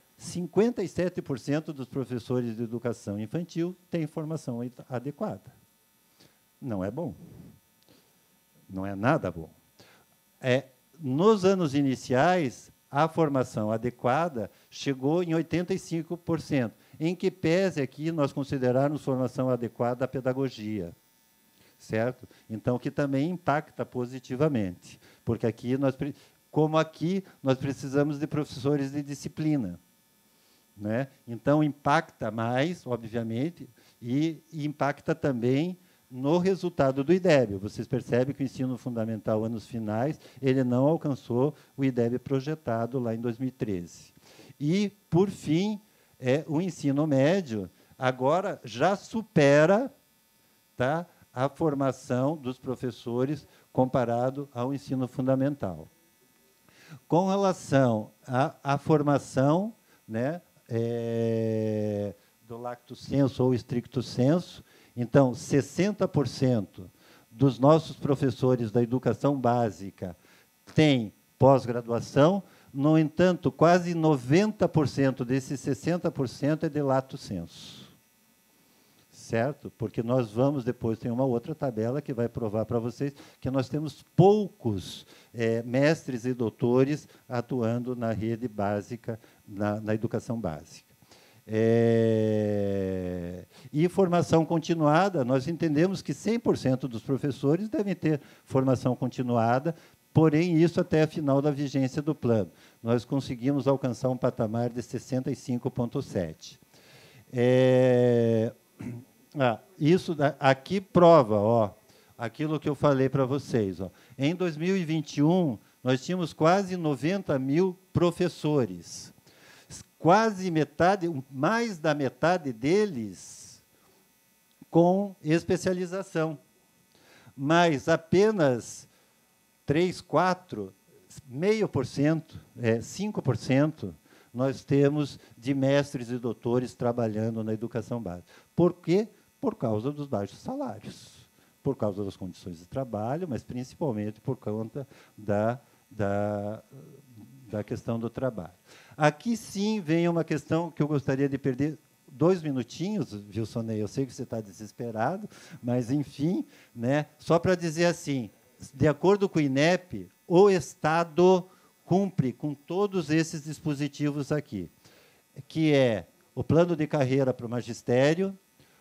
57% dos professores de educação infantil têm formação adequada. Não é bom. Não é nada bom. Nos anos iniciais, a formação adequada chegou em 85%, em que pese aqui nós considerarmos formação adequada a pedagogia, certo? Então, que também impacta positivamente, porque aqui nós precisamos de professores de disciplina, né? Então, impacta mais, obviamente, e impacta também no resultado do IDEB. Vocês percebem que o ensino fundamental, anos finais, ele não alcançou o IDEB projetado lá em 2013. E, por fim, o ensino médio agora já supera, tá, a formação dos professores comparado ao ensino fundamental. Com relação à formação, né, do lacto sensu ou stricto sensu, então, 60% dos nossos professores da educação básica têm pós-graduação, No entanto, quase 90% desses 60% é de lato sensu. Certo? Porque nós vamos depois, tem uma outra tabela que vai provar para vocês que nós temos poucos mestres e doutores atuando na rede básica, na educação básica. E formação continuada, nós entendemos que 100% dos professores devem ter formação continuada, porém, isso até a final da vigência do plano. Nós conseguimos alcançar um patamar de 65,7%. Isso aqui prova, ó, aquilo que eu falei para vocês. Ó. Em 2021, nós tínhamos quase 90 mil professores. Quase metade, mais da metade deles com especialização. Mas apenas 3%, 4%, 0,5%, 5%, nós temos de mestres e doutores trabalhando na educação básica. Por quê? Por causa dos baixos salários, por causa das condições de trabalho, mas principalmente por conta da questão do trabalho. Aqui, sim, vem uma questão que eu gostaria de perder 2 minutinhos, Wilsonei, eu sei que você está desesperado, mas, enfim, né, só para dizer assim, de acordo com o INEP, o Estado cumpre com todos esses dispositivos aqui, que é o plano de carreira para o magistério,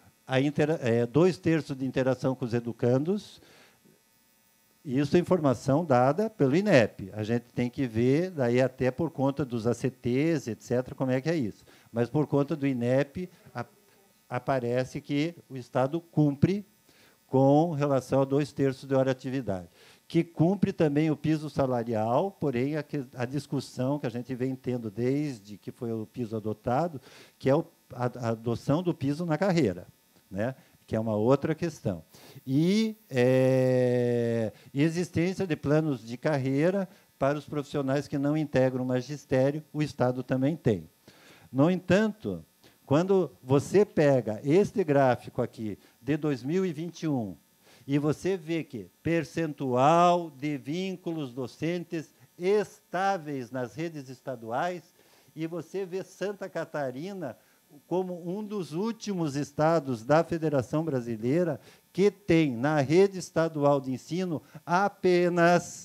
2/3 de interação com os educandos. Isso é informação dada pelo INEP. A gente tem que ver, daí até por conta dos ACTs, etc., como é que é isso. Mas, por conta do INEP, aparece que o Estado cumpre com relação a 2/3 de hora de atividade, que cumpre também o piso salarial, porém, a discussão que a gente vem tendo desde que foi o piso adotado, que é a adoção do piso na carreira, né? Que é uma outra questão. E existência de planos de carreira para os profissionais que não integram o magistério, o Estado também tem. No entanto, quando você pega este gráfico aqui de 2021 e você vê que percentual de vínculos docentes estáveis nas redes estaduais, e você vê Santa Catarina como um dos últimos estados da Federação Brasileira que tem, na rede estadual de ensino, apenas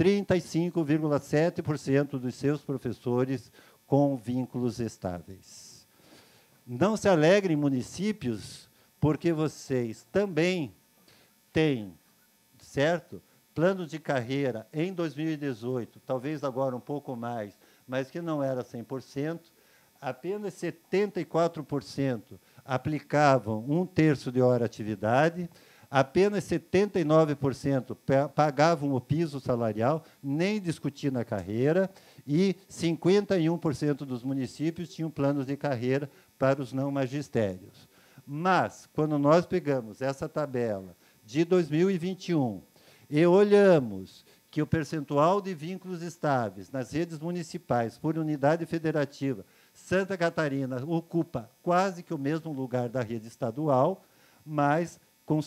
35,7% dos seus professores com vínculos estáveis. Não se alegrem, municípios, porque vocês também têm, certo, planos de carreira em 2018, talvez agora um pouco mais, mas que não era 100%, apenas 74% aplicavam 1/3 de hora atividade, apenas 79% pagavam o piso salarial, nem discutir na carreira, e 51% dos municípios tinham planos de carreira para os não magistérios. Mas, quando nós pegamos essa tabela de 2021 e olhamos que o percentual de vínculos estáveis nas redes municipais por unidade federativa, Santa Catarina ocupa quase que o mesmo lugar da rede estadual, mas com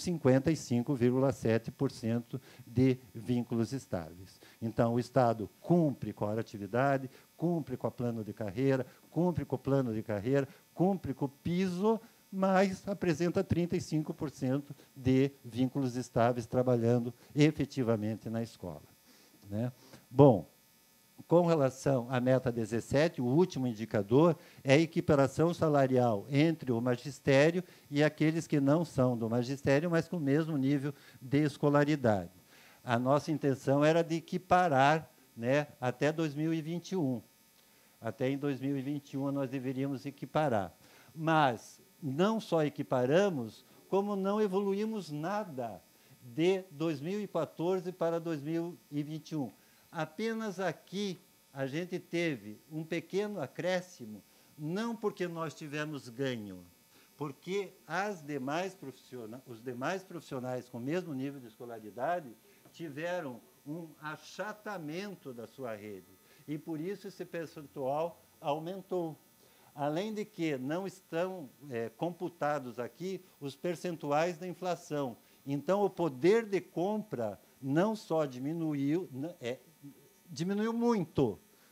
55,7% de vínculos estáveis. Então, o Estado cumpre com a hora atividade, cumpre com o plano de carreira, cumpre com o plano de carreira, cumpre com o piso, mas apresenta 35% de vínculos estáveis trabalhando efetivamente na escola, né? Bom, com relação à meta 17, o último indicador é a equiparação salarial entre o magistério e aqueles que não são do magistério, mas com o mesmo nível de escolaridade. A nossa intenção era de equiparar, né, até 2021. Até em 2021 nós deveríamos equiparar. Mas não só equiparamos, como não evoluímos nada de 2014 para 2021. Apenas aqui a gente teve um pequeno acréscimo, não porque nós tivemos ganho, porque os demais profissionais com o mesmo nível de escolaridade tiveram um achatamento da sua rede, e por isso esse percentual aumentou. Além de que não estão computados aqui os percentuais da inflação. Então, o poder de compra não só diminuiu, diminuiu muito,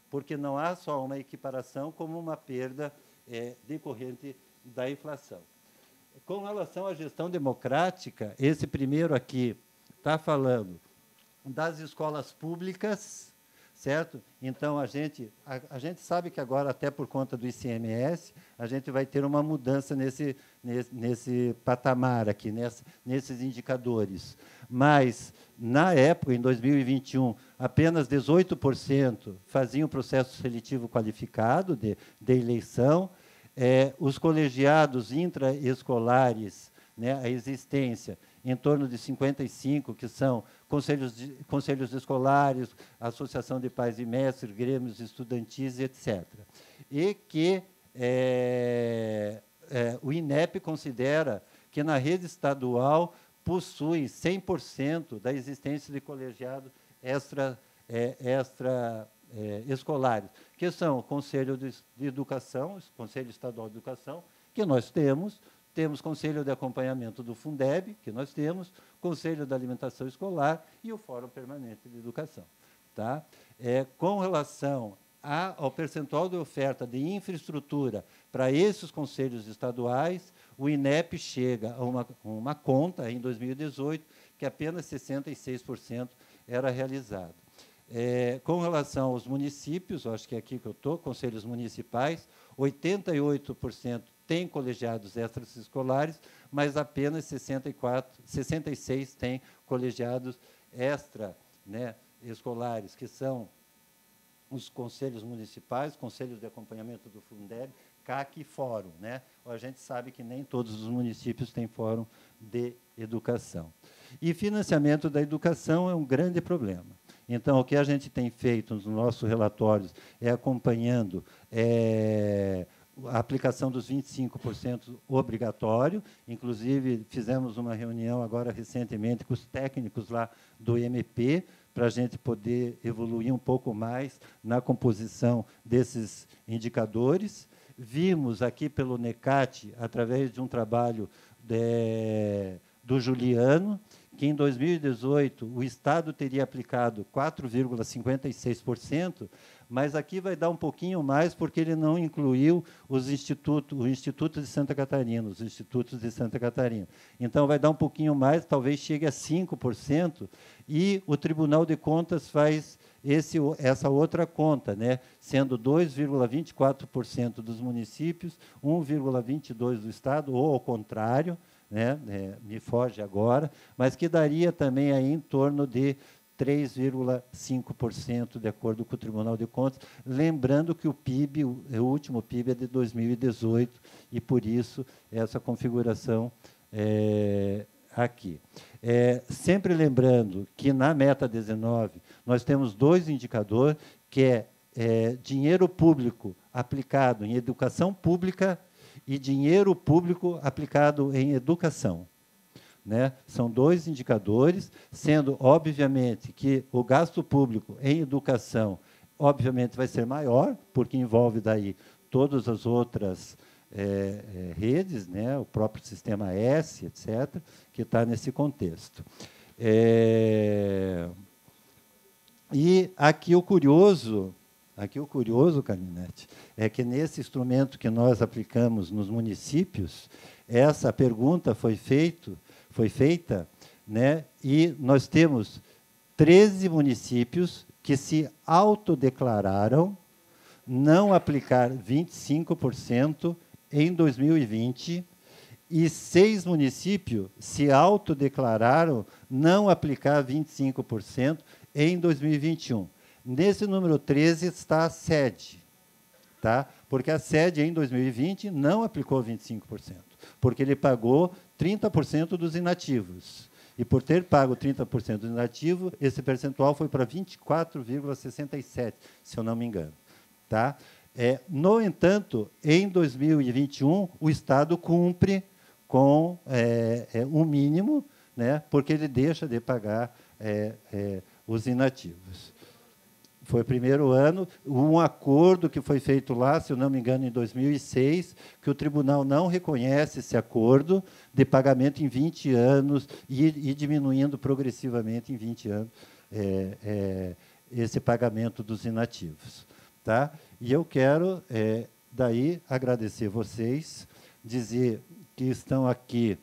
porque não há só uma equiparação como uma perda decorrente da inflação. Com relação à gestão democrática, esse primeiro aqui está falando das escolas públicas, certo? Então, a gente sabe que agora, até por conta do ICMS, a gente vai ter uma mudança nesse patamar aqui, nesses indicadores. Mas, na época, em 2021, apenas 18% faziam processo seletivo qualificado de eleição. Os colegiados intraescolares, né, a existência em torno de 55, que são conselhos escolares, associação de pais e mestres, grêmios estudantis, etc. E que o INEP considera que na rede estadual possui 100% da existência de colegiados escolares, que são o Conselho de Educação, o Conselho Estadual de Educação, que nós temos Conselho de Acompanhamento do Fundeb, que nós temos, Conselho da Alimentação Escolar e o Fórum Permanente de Educação. Tá? Com relação ao percentual de oferta de infraestrutura para esses conselhos estaduais, o INEP chega a uma conta, em 2018, que apenas 66% era realizado. Com relação aos municípios, acho que é aqui que eu estou, conselhos municipais, 88% têm colegiados extraescolares, mas apenas 66% têm colegiados escolares, que são os conselhos municipais, conselhos de acompanhamento do Fundeb, CAC e Fórum. Né? A gente sabe que nem todos os municípios têm fórum de educação. E financiamento da educação é um grande problema. Então, o que a gente tem feito nos nossos relatórios é acompanhando a aplicação dos 25% obrigatório. Inclusive, fizemos uma reunião agora recentemente com os técnicos lá do MP, para a gente poder evoluir um pouco mais na composição desses indicadores. Vimos aqui pelo NECAT, através de um trabalho do Juliano, que em 2018 o Estado teria aplicado 4,56%, mas aqui vai dar um pouquinho mais, porque ele não incluiu o Instituto de Santa Catarina, os institutos de Santa Catarina. Então, vai dar um pouquinho mais, talvez chegue a 5%, e o Tribunal de Contas faz essa outra conta, né, sendo 2,24% dos municípios, 1,22% do Estado, ou ao contrário, né, me foge agora, mas que daria também aí em torno de 3,5%, de acordo com o Tribunal de Contas, lembrando que o PIB, o último PIB é de 2018, e por isso essa configuração aqui. Sempre lembrando que na meta 19 nós temos dois indicadores, que é dinheiro público aplicado em educação pública e dinheiro público aplicado em educação. Né? São dois indicadores, sendo, obviamente, que o gasto público em educação, obviamente, vai ser maior, porque envolve daí todas as outras redes, né? O próprio sistema S, etc., que está nesse contexto. E aqui o curioso, Carminete, é que nesse instrumento que nós aplicamos nos municípios, essa pergunta foi feita, né, e nós temos 13 municípios que se autodeclararam não aplicar 25% em 2020 e 6 municípios se autodeclararam não aplicar 25% em 2021. Nesse número 13 está a sede, tá? Porque a sede, em 2020, não aplicou 25%, porque ele pagou 30% dos inativos. E, por ter pago 30% do inativo, esse percentual foi para 24,67%, se eu não me engano. Tá? No entanto, em 2021, o Estado cumpre com o mínimo, né, porque ele deixa de pagar os inativos. Foi o primeiro ano, um acordo que foi feito lá, se eu não me engano, em 2006, que o tribunal não reconhece esse acordo de pagamento em 20 anos e diminuindo progressivamente em 20 anos esse pagamento dos inativos. Tá? E eu quero, daí, agradecer vocês, dizer que estão aqui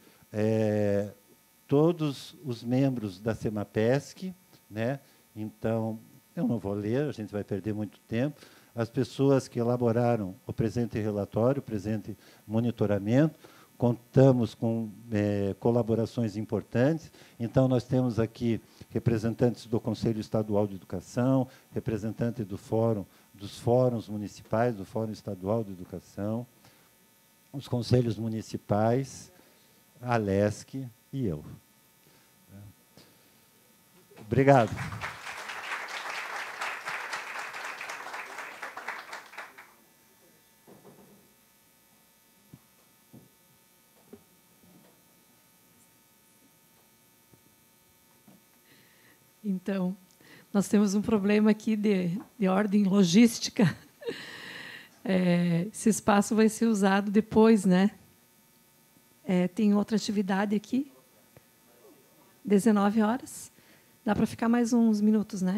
todos os membros da Semapesc, né? Então, eu não vou ler, a gente vai perder muito tempo. As pessoas que elaboraram o presente relatório, o presente monitoramento, contamos com colaborações importantes. Então, nós temos aqui representantes do Conselho Estadual de Educação, representantes dos fóruns municipais, do Fórum Estadual de Educação, os conselhos municipais, a Alesc e eu. Obrigado. Então, nós temos um problema aqui de ordem logística. Esse espaço vai ser usado depois, né? Tem outra atividade aqui? 19 horas. Dá para ficar mais uns minutos, né?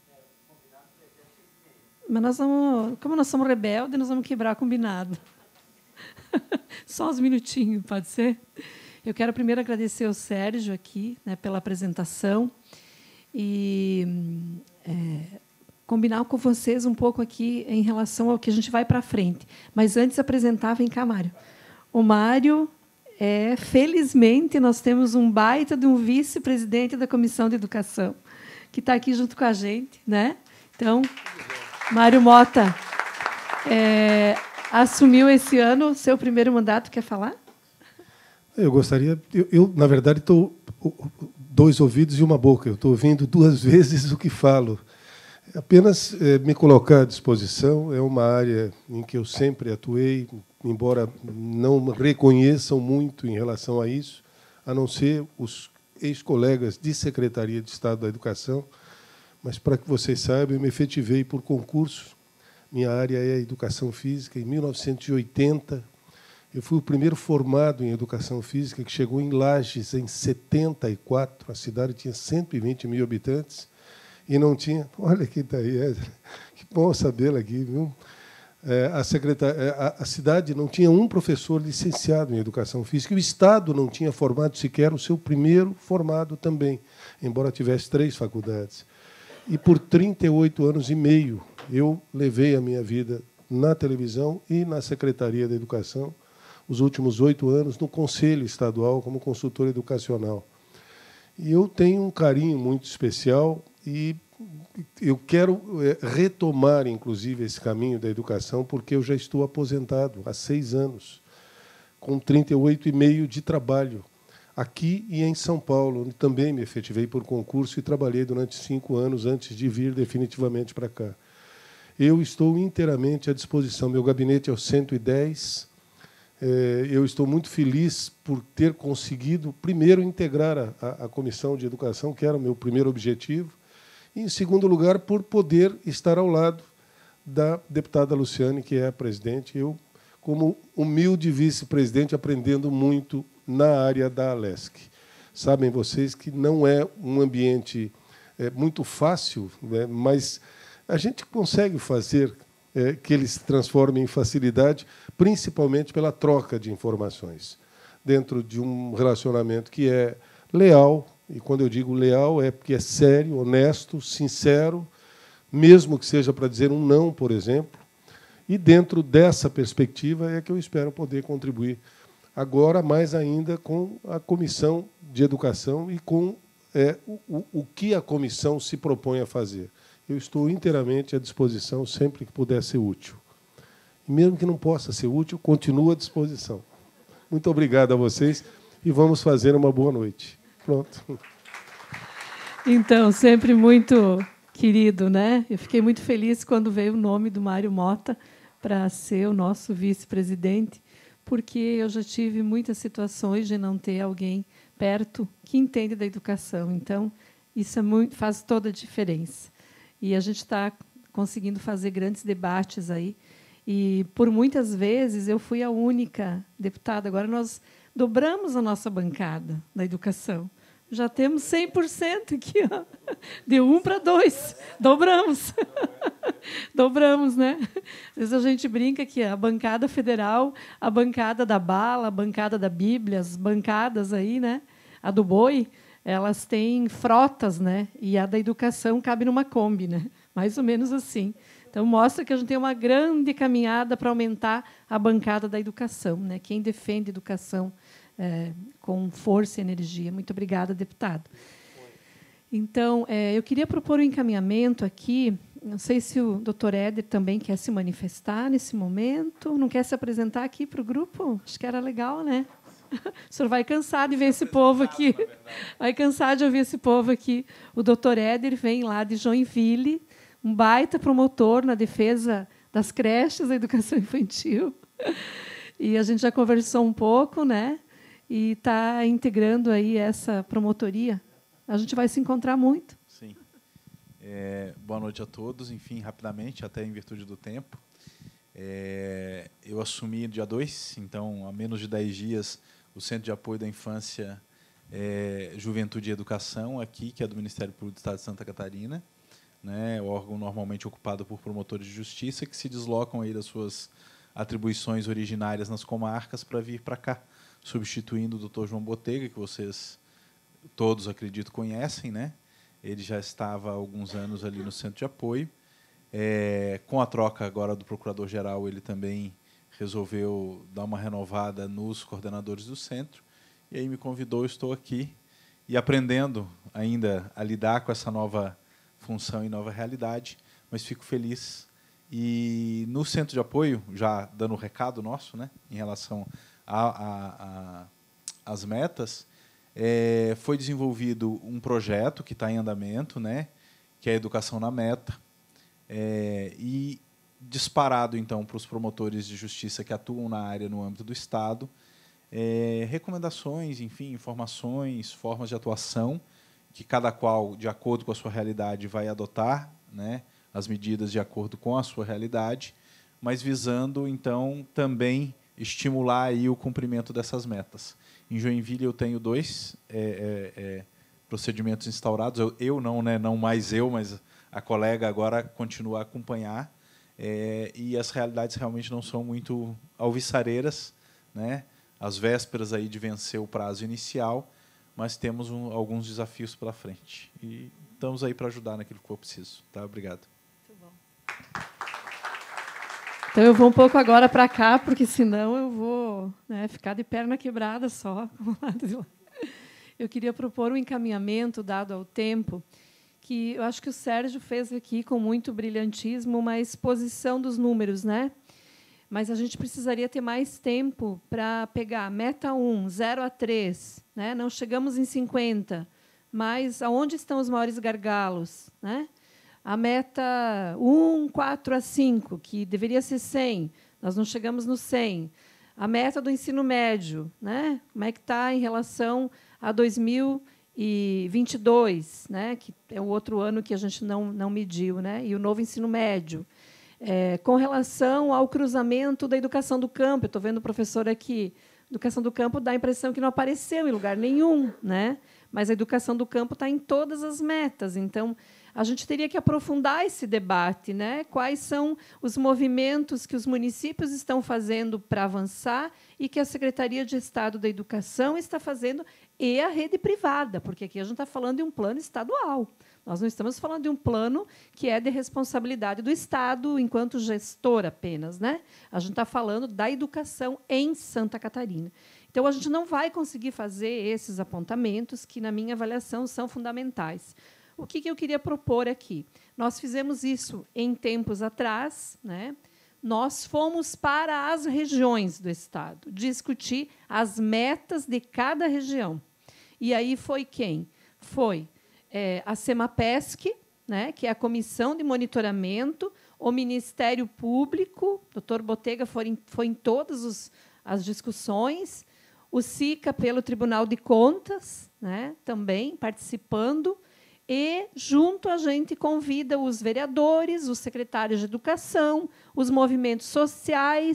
Mas nós vamos, como nós somos rebeldes, nós vamos quebrar combinado. Só uns minutinhos, pode ser? Eu quero primeiro agradecer ao Sérgio aqui, né, pela apresentação e combinar com vocês um pouco aqui em relação ao que a gente vai para frente. Mas antes apresentar, vem cá, Mário. O Mário, felizmente, nós temos um baita de um vice-presidente da Comissão de Educação, que está aqui junto com a gente, né? Então, Mário Mota assumiu esse ano o seu primeiro mandato. Quer falar? Eu gostaria... Eu na verdade, estou... 2 ouvidos e uma boca. Eu estou ouvindo 2 vezes o que falo. Apenas me colocar à disposição. É uma área em que eu sempre atuei, embora não reconheçam muito em relação a isso, a não ser os ex-colegas de Secretaria de Estado da Educação. Mas, para que vocês saibam, eu me efetivei por concurso. Minha área é a Educação Física. Em 1980, eu fui o primeiro formado em Educação Física, que chegou em Lages em 74. A cidade tinha 120 mil habitantes e não tinha... Olha quem está aí, Edra. Que bom sabê-la aqui, viu? A cidade não tinha um professor licenciado em Educação Física. E o Estado não tinha formado sequer o seu primeiro formado também, embora tivesse 3 faculdades. E, por 38 anos e meio, eu levei a minha vida na televisão e na Secretaria da Educação, os últimos 8 anos, no Conselho Estadual, como consultor educacional. E eu tenho um carinho muito especial e eu quero retomar, inclusive, esse caminho da educação, porque eu já estou aposentado há 6 anos, com 38,5 de trabalho, aqui e em São Paulo, onde também me efetivei por concurso e trabalhei durante 5 anos antes de vir definitivamente para cá. Eu estou inteiramente à disposição. Meu gabinete é o 110. Eu estou muito feliz por ter conseguido, primeiro, integrar a Comissão de Educação, que era o meu primeiro objetivo, e, em segundo lugar, por poder estar ao lado da deputada Luciane, que é a presidente. Eu, como humilde vice-presidente, aprendendo muito na área da Alesc. Sabem vocês que não é um ambiente muito fácil, né, mas a gente consegue fazer que ele se transforme em facilidade, principalmente pela troca de informações, dentro de um relacionamento que é leal, e quando eu digo leal é porque é sério, honesto, sincero, mesmo que seja para dizer um não, por exemplo, e dentro dessa perspectiva é que eu espero poder contribuir agora, mais ainda, com a Comissão de Educação e com o que a comissão se propõe a fazer. Eu estou inteiramente à disposição sempre que puder ser útil. E mesmo que não possa ser útil, continuo à disposição. Muito obrigado a vocês e vamos fazer uma boa noite. Pronto. Então, sempre muito querido, né? Eu fiquei muito feliz quando veio o nome do Mário Mota para ser o nosso vice-presidente, porque eu já tive muitas situações de não ter alguém perto que entende da educação. Então, isso faz toda a diferença. E a gente está conseguindo fazer grandes debates aí. E, por muitas vezes, eu fui a única deputada. Agora, nós dobramos a nossa bancada da educação, Já temos 100% aqui, ó. De 1 para 2. Dobramos. Dobramos, né? Às vezes a gente brinca que a bancada federal, a bancada da bala, a bancada da Bíblia, as bancadas aí, né? A do boi, elas têm frotas, né? E a da educação cabe numa Kombi, né? Mais ou menos assim. Então, mostra que a gente tem uma grande caminhada para aumentar a bancada da educação, né? Quem defende educação com força e energia. Muito obrigada, deputado. Então, eu queria propor um encaminhamento aqui. Não sei se o doutor Éder também quer se manifestar nesse momento. Não quer se apresentar aqui para o grupo? Acho que era legal, né? O senhor vai cansar de ver esse povo aqui. Vai cansar de ouvir esse povo aqui. O doutor Éder vem lá de Joinville, um baita promotor na defesa das creches, da educação infantil. E a gente já conversou um pouco, né? E está integrando aí essa promotoria. A gente vai se encontrar muito. Sim. Boa noite a todos. Enfim, rapidamente, até em virtude do tempo. Eu assumi dia 2, então, há menos de 10 dias, o Centro de Apoio da Infância, Juventude e Educação, aqui, que é do Ministério Público do Estado de Santa Catarina, né, o órgão normalmente ocupado por promotores de justiça, que se deslocam aí das suas atribuições originárias nas comarcas para vir para cá, substituindo o Dr. João Botega, que vocês todos, acredito, conhecem, né? Ele já estava há alguns anos ali no Centro de Apoio. Com a troca agora do Procurador-Geral, ele também resolveu dar uma renovada nos coordenadores do centro, e aí me convidou, estou aqui, e aprendendo ainda a lidar com essa nova função e nova realidade, mas fico feliz. E no Centro de Apoio, já dando o recado nosso, né, em relação às metas, foi desenvolvido um projeto que está em andamento, né, que é a Educação na Meta, e disparado, então, para os promotores de justiça que atuam na área no âmbito do Estado, recomendações, enfim, informações, formas de atuação, que cada qual, de acordo com a sua realidade, vai adotar, né, as medidas de acordo com a sua realidade, mas visando, então, também estimular aí o cumprimento dessas metas. Em Joinville, eu tenho 2 procedimentos instaurados. Eu não, né, não mais eu, mas a colega agora continua a acompanhar. E as realidades realmente não são muito alvissareiras, né? Às vésperas aí de vencer o prazo inicial, mas temos alguns desafios pela frente. E estamos aí para ajudar naquilo que for preciso. Tá? Obrigado. Muito bom. Então, eu vou um pouco agora para cá, porque, senão, eu vou, né, ficar de perna quebrada só. Eu queria propor um encaminhamento, dado ao tempo, que eu acho que o Sérgio fez aqui com muito brilhantismo uma exposição dos números, né? Mas a gente precisaria ter mais tempo para pegar meta 1, 0 a 3, né? Não chegamos em 50, mas aonde estão os maiores gargalos, né? A meta 1, 4 a 5, que deveria ser 100, nós não chegamos no 100. A meta do ensino médio, né? Como é que está em relação a 2022, né? Que é o outro ano que a gente não mediu, né? E o novo ensino médio. Com relação ao cruzamento da educação do campo, eu estou vendo o professor aqui, educação do campo dá a impressão que não apareceu em lugar nenhum, né? Mas a educação do campo está em todas as metas. Então, a gente teria que aprofundar esse debate, né? Quais são os movimentos que os municípios estão fazendo para avançar e que a Secretaria de Estado da Educação está fazendo, e a rede privada, porque aqui a gente está falando de um plano estadual. Nós não estamos falando de um plano que é de responsabilidade do Estado enquanto gestor apenas, né? A gente está falando da educação em Santa Catarina. Então, a gente não vai conseguir fazer esses apontamentos que, na minha avaliação, são fundamentais. O que eu queria propor aqui? Nós fizemos isso em tempos atrás, né? Nós fomos para as regiões do Estado discutir as metas de cada região. E aí foi quem? Foi a Semapesc, né, que é a Comissão de Monitoramento, o Ministério Público, o doutor Botega foi em todas as discussões, o SICA pelo Tribunal de Contas, né, também participando, e, junto, a gente convida os vereadores, os secretários de Educação, os movimentos sociais,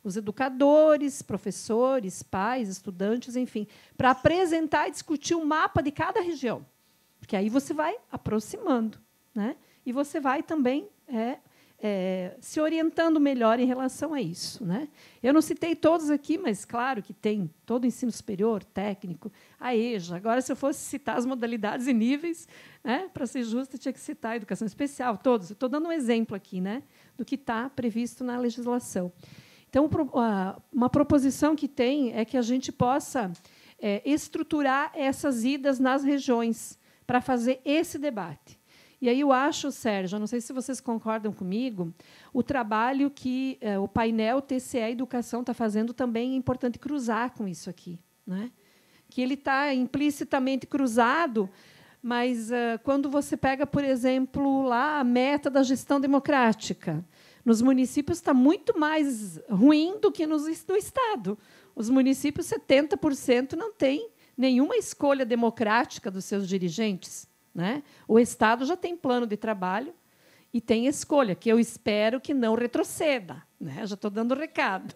os educadores, professores, pais, estudantes, enfim, para apresentar e discutir o mapa de cada região. Porque aí você vai aproximando, né? E você vai também se orientando melhor em relação a isso, né? Eu não citei todos aqui, mas claro que tem todo o ensino superior, técnico, a EJA. Agora, se eu fosse citar as modalidades e níveis, né, para ser justo, eu tinha que citar a educação especial, todos. Estou dando um exemplo aqui, né, do que está previsto na legislação. Então, uma proposição que tem é que a gente possa estruturar essas idas nas regiões para fazer esse debate. E aí eu acho, Sérgio, não sei se vocês concordam comigo, o trabalho que o painel TCE Educação está fazendo também é importante cruzar com isso aqui, né? Que ele está implicitamente cruzado, mas quando você pega, por exemplo, lá a meta da gestão democrática, nos municípios está muito mais ruim do que no Estado. Os municípios, 70% não têm nenhuma escolha democrática dos seus dirigentes, né? O Estado já tem plano de trabalho e tem escolha, que eu espero que não retroceda, né? Já estou dando recado.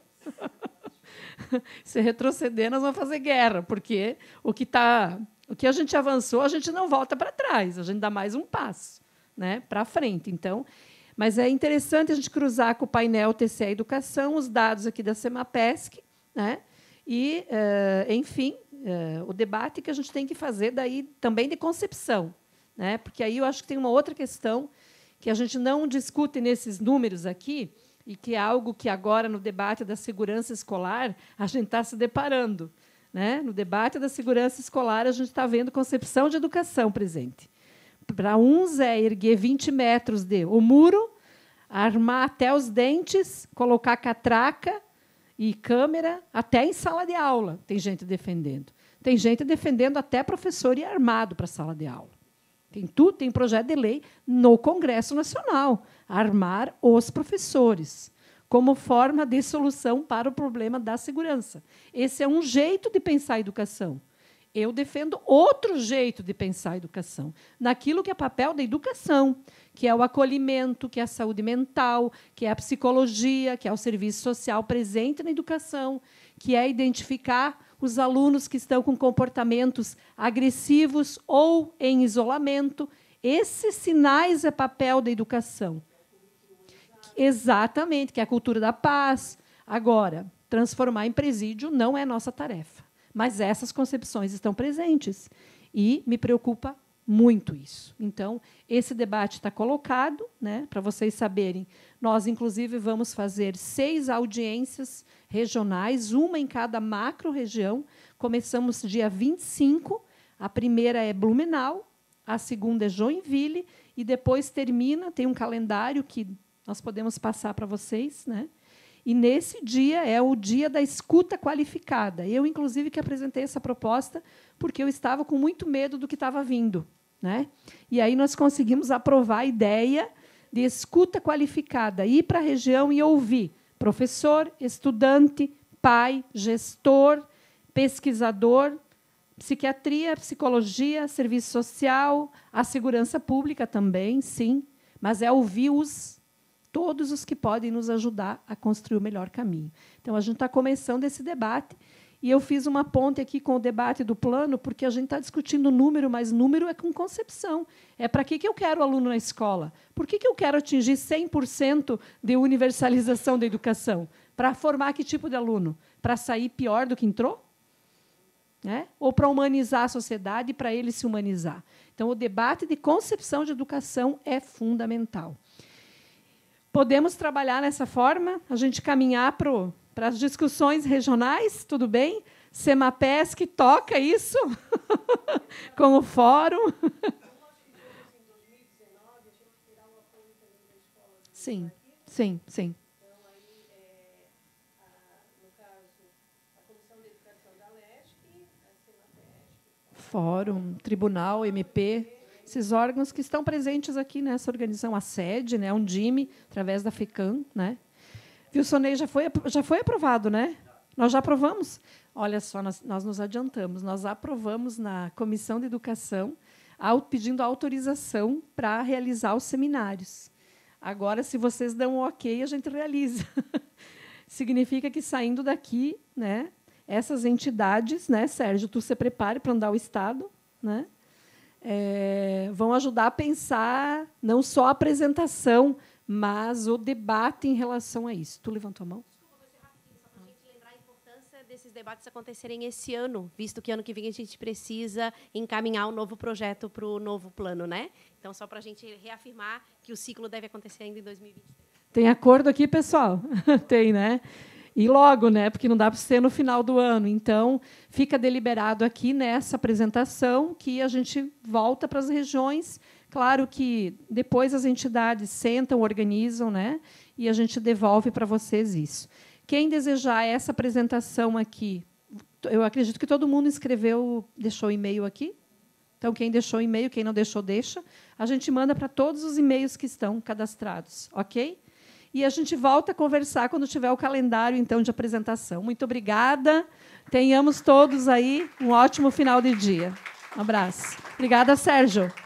Se retroceder, nós vamos fazer guerra, porque o que a gente avançou, a gente não volta para trás, a gente dá mais um passo, né, para frente. Então, mas é interessante a gente cruzar com o painel TCE Educação, os dados aqui da Semapesc, né, e, enfim, o debate que a gente tem que fazer daí também de concepção, né, porque aí eu acho que tem uma outra questão que a gente não discute nesses números aqui, e que é algo que agora, no debate da segurança escolar, a gente está se deparando, né? No debate da segurança escolar, a gente está vendo concepção de educação presente. Para uns é erguer 20 metros o muro, armar até os dentes, colocar catraca e câmera até em sala de aula. Tem gente defendendo. Tem gente defendendo até professor ir armado para a sala de aula. Tem projeto de lei no Congresso Nacional, armar os professores, como forma de solução para o problema da segurança. Esse é um jeito de pensar a educação. Eu defendo outro jeito de pensar a educação, naquilo que é papel da educação, que é o acolhimento, que é a saúde mental, que é a psicologia, que é o serviço social presente na educação, que é identificar os alunos que estão com comportamentos agressivos ou em isolamento. Esses sinais é papel da educação. Exatamente, que é a cultura da paz. Agora, transformar em presídio não é nossa tarefa, mas essas concepções estão presentes e me preocupa muito isso. Então, esse debate está colocado, né, para vocês saberem. Nós, inclusive, vamos fazer 6 audiências regionais, uma em cada macro-região. Começamos dia 25, a primeira é Blumenau, a segunda é Joinville, e depois termina, tem um calendário que nós podemos passar para vocês, né? E, nesse dia, é o dia da escuta qualificada. Eu, inclusive, que apresentei essa proposta porque eu estava com muito medo do que estava vindo, né? E aí nós conseguimos aprovar a ideia de escuta qualificada, ir para a região e ouvir professor, estudante, pai, gestor, pesquisador, psiquiatria, psicologia, serviço social, a segurança pública também, sim, mas é ouvir todos os que podem nos ajudar a construir o melhor caminho. Então, a gente está começando esse debate, e eu fiz uma ponte aqui com o debate do plano, porque a gente está discutindo número, mas número é com concepção. É para que eu quero aluno na escola? Por que eu quero atingir 100% de universalização da educação? Para formar que tipo de aluno? Para sair pior do que entrou? Né? Ou para humanizar a sociedade e para ele se humanizar? Então, o debate de concepção de educação é fundamental. Podemos trabalhar nessa forma? A gente caminhar para as discussões regionais, tudo bem? Semapesc toca isso com o fórum. Sim, sim, sim. Então, aí, no caso, a Comissão de Educação da LESC, a Semapesc. Fórum, Tribunal, MP, esses órgãos que estão presentes aqui nessa organização, a sede, né, a Undime, através da FECAM, né? Wilsonei, já foi aprovado, né? Nós já aprovamos. Olha só, nós nos adiantamos. Nós aprovamos na Comissão de Educação, pedindo autorização para realizar os seminários. Agora, se vocês dão um ok, a gente realiza. significa que, saindo daqui, né, essas entidades, né, Sérgio, tu se prepare para andar o Estado, né, vão ajudar a pensar não só a apresentação, mas o debate em relação a isso. Tu levantou a mão? Desses debates acontecerem esse ano, visto que ano que vem a gente precisa encaminhar um novo projeto para o novo plano, né? Então, só para a gente reafirmar que o ciclo deve acontecer ainda em 2023. Tem acordo aqui, pessoal? Tem, né? E logo, né? Porque não dá para ser no final do ano. Então, fica deliberado aqui nessa apresentação que a gente volta para as regiões. Claro que depois as entidades sentam, organizam, né? E a gente devolve para vocês isso. Quem desejar essa apresentação aqui, eu acredito que todo mundo escreveu, deixou e-mail aqui. Então, quem deixou e-mail, quem não deixou, deixa. A gente manda para todos os e-mails que estão cadastrados, ok? E a gente volta a conversar quando tiver o calendário, então, de apresentação. Muito obrigada. Tenhamos todos aí um ótimo final de dia. Um abraço. Obrigada, Sérgio.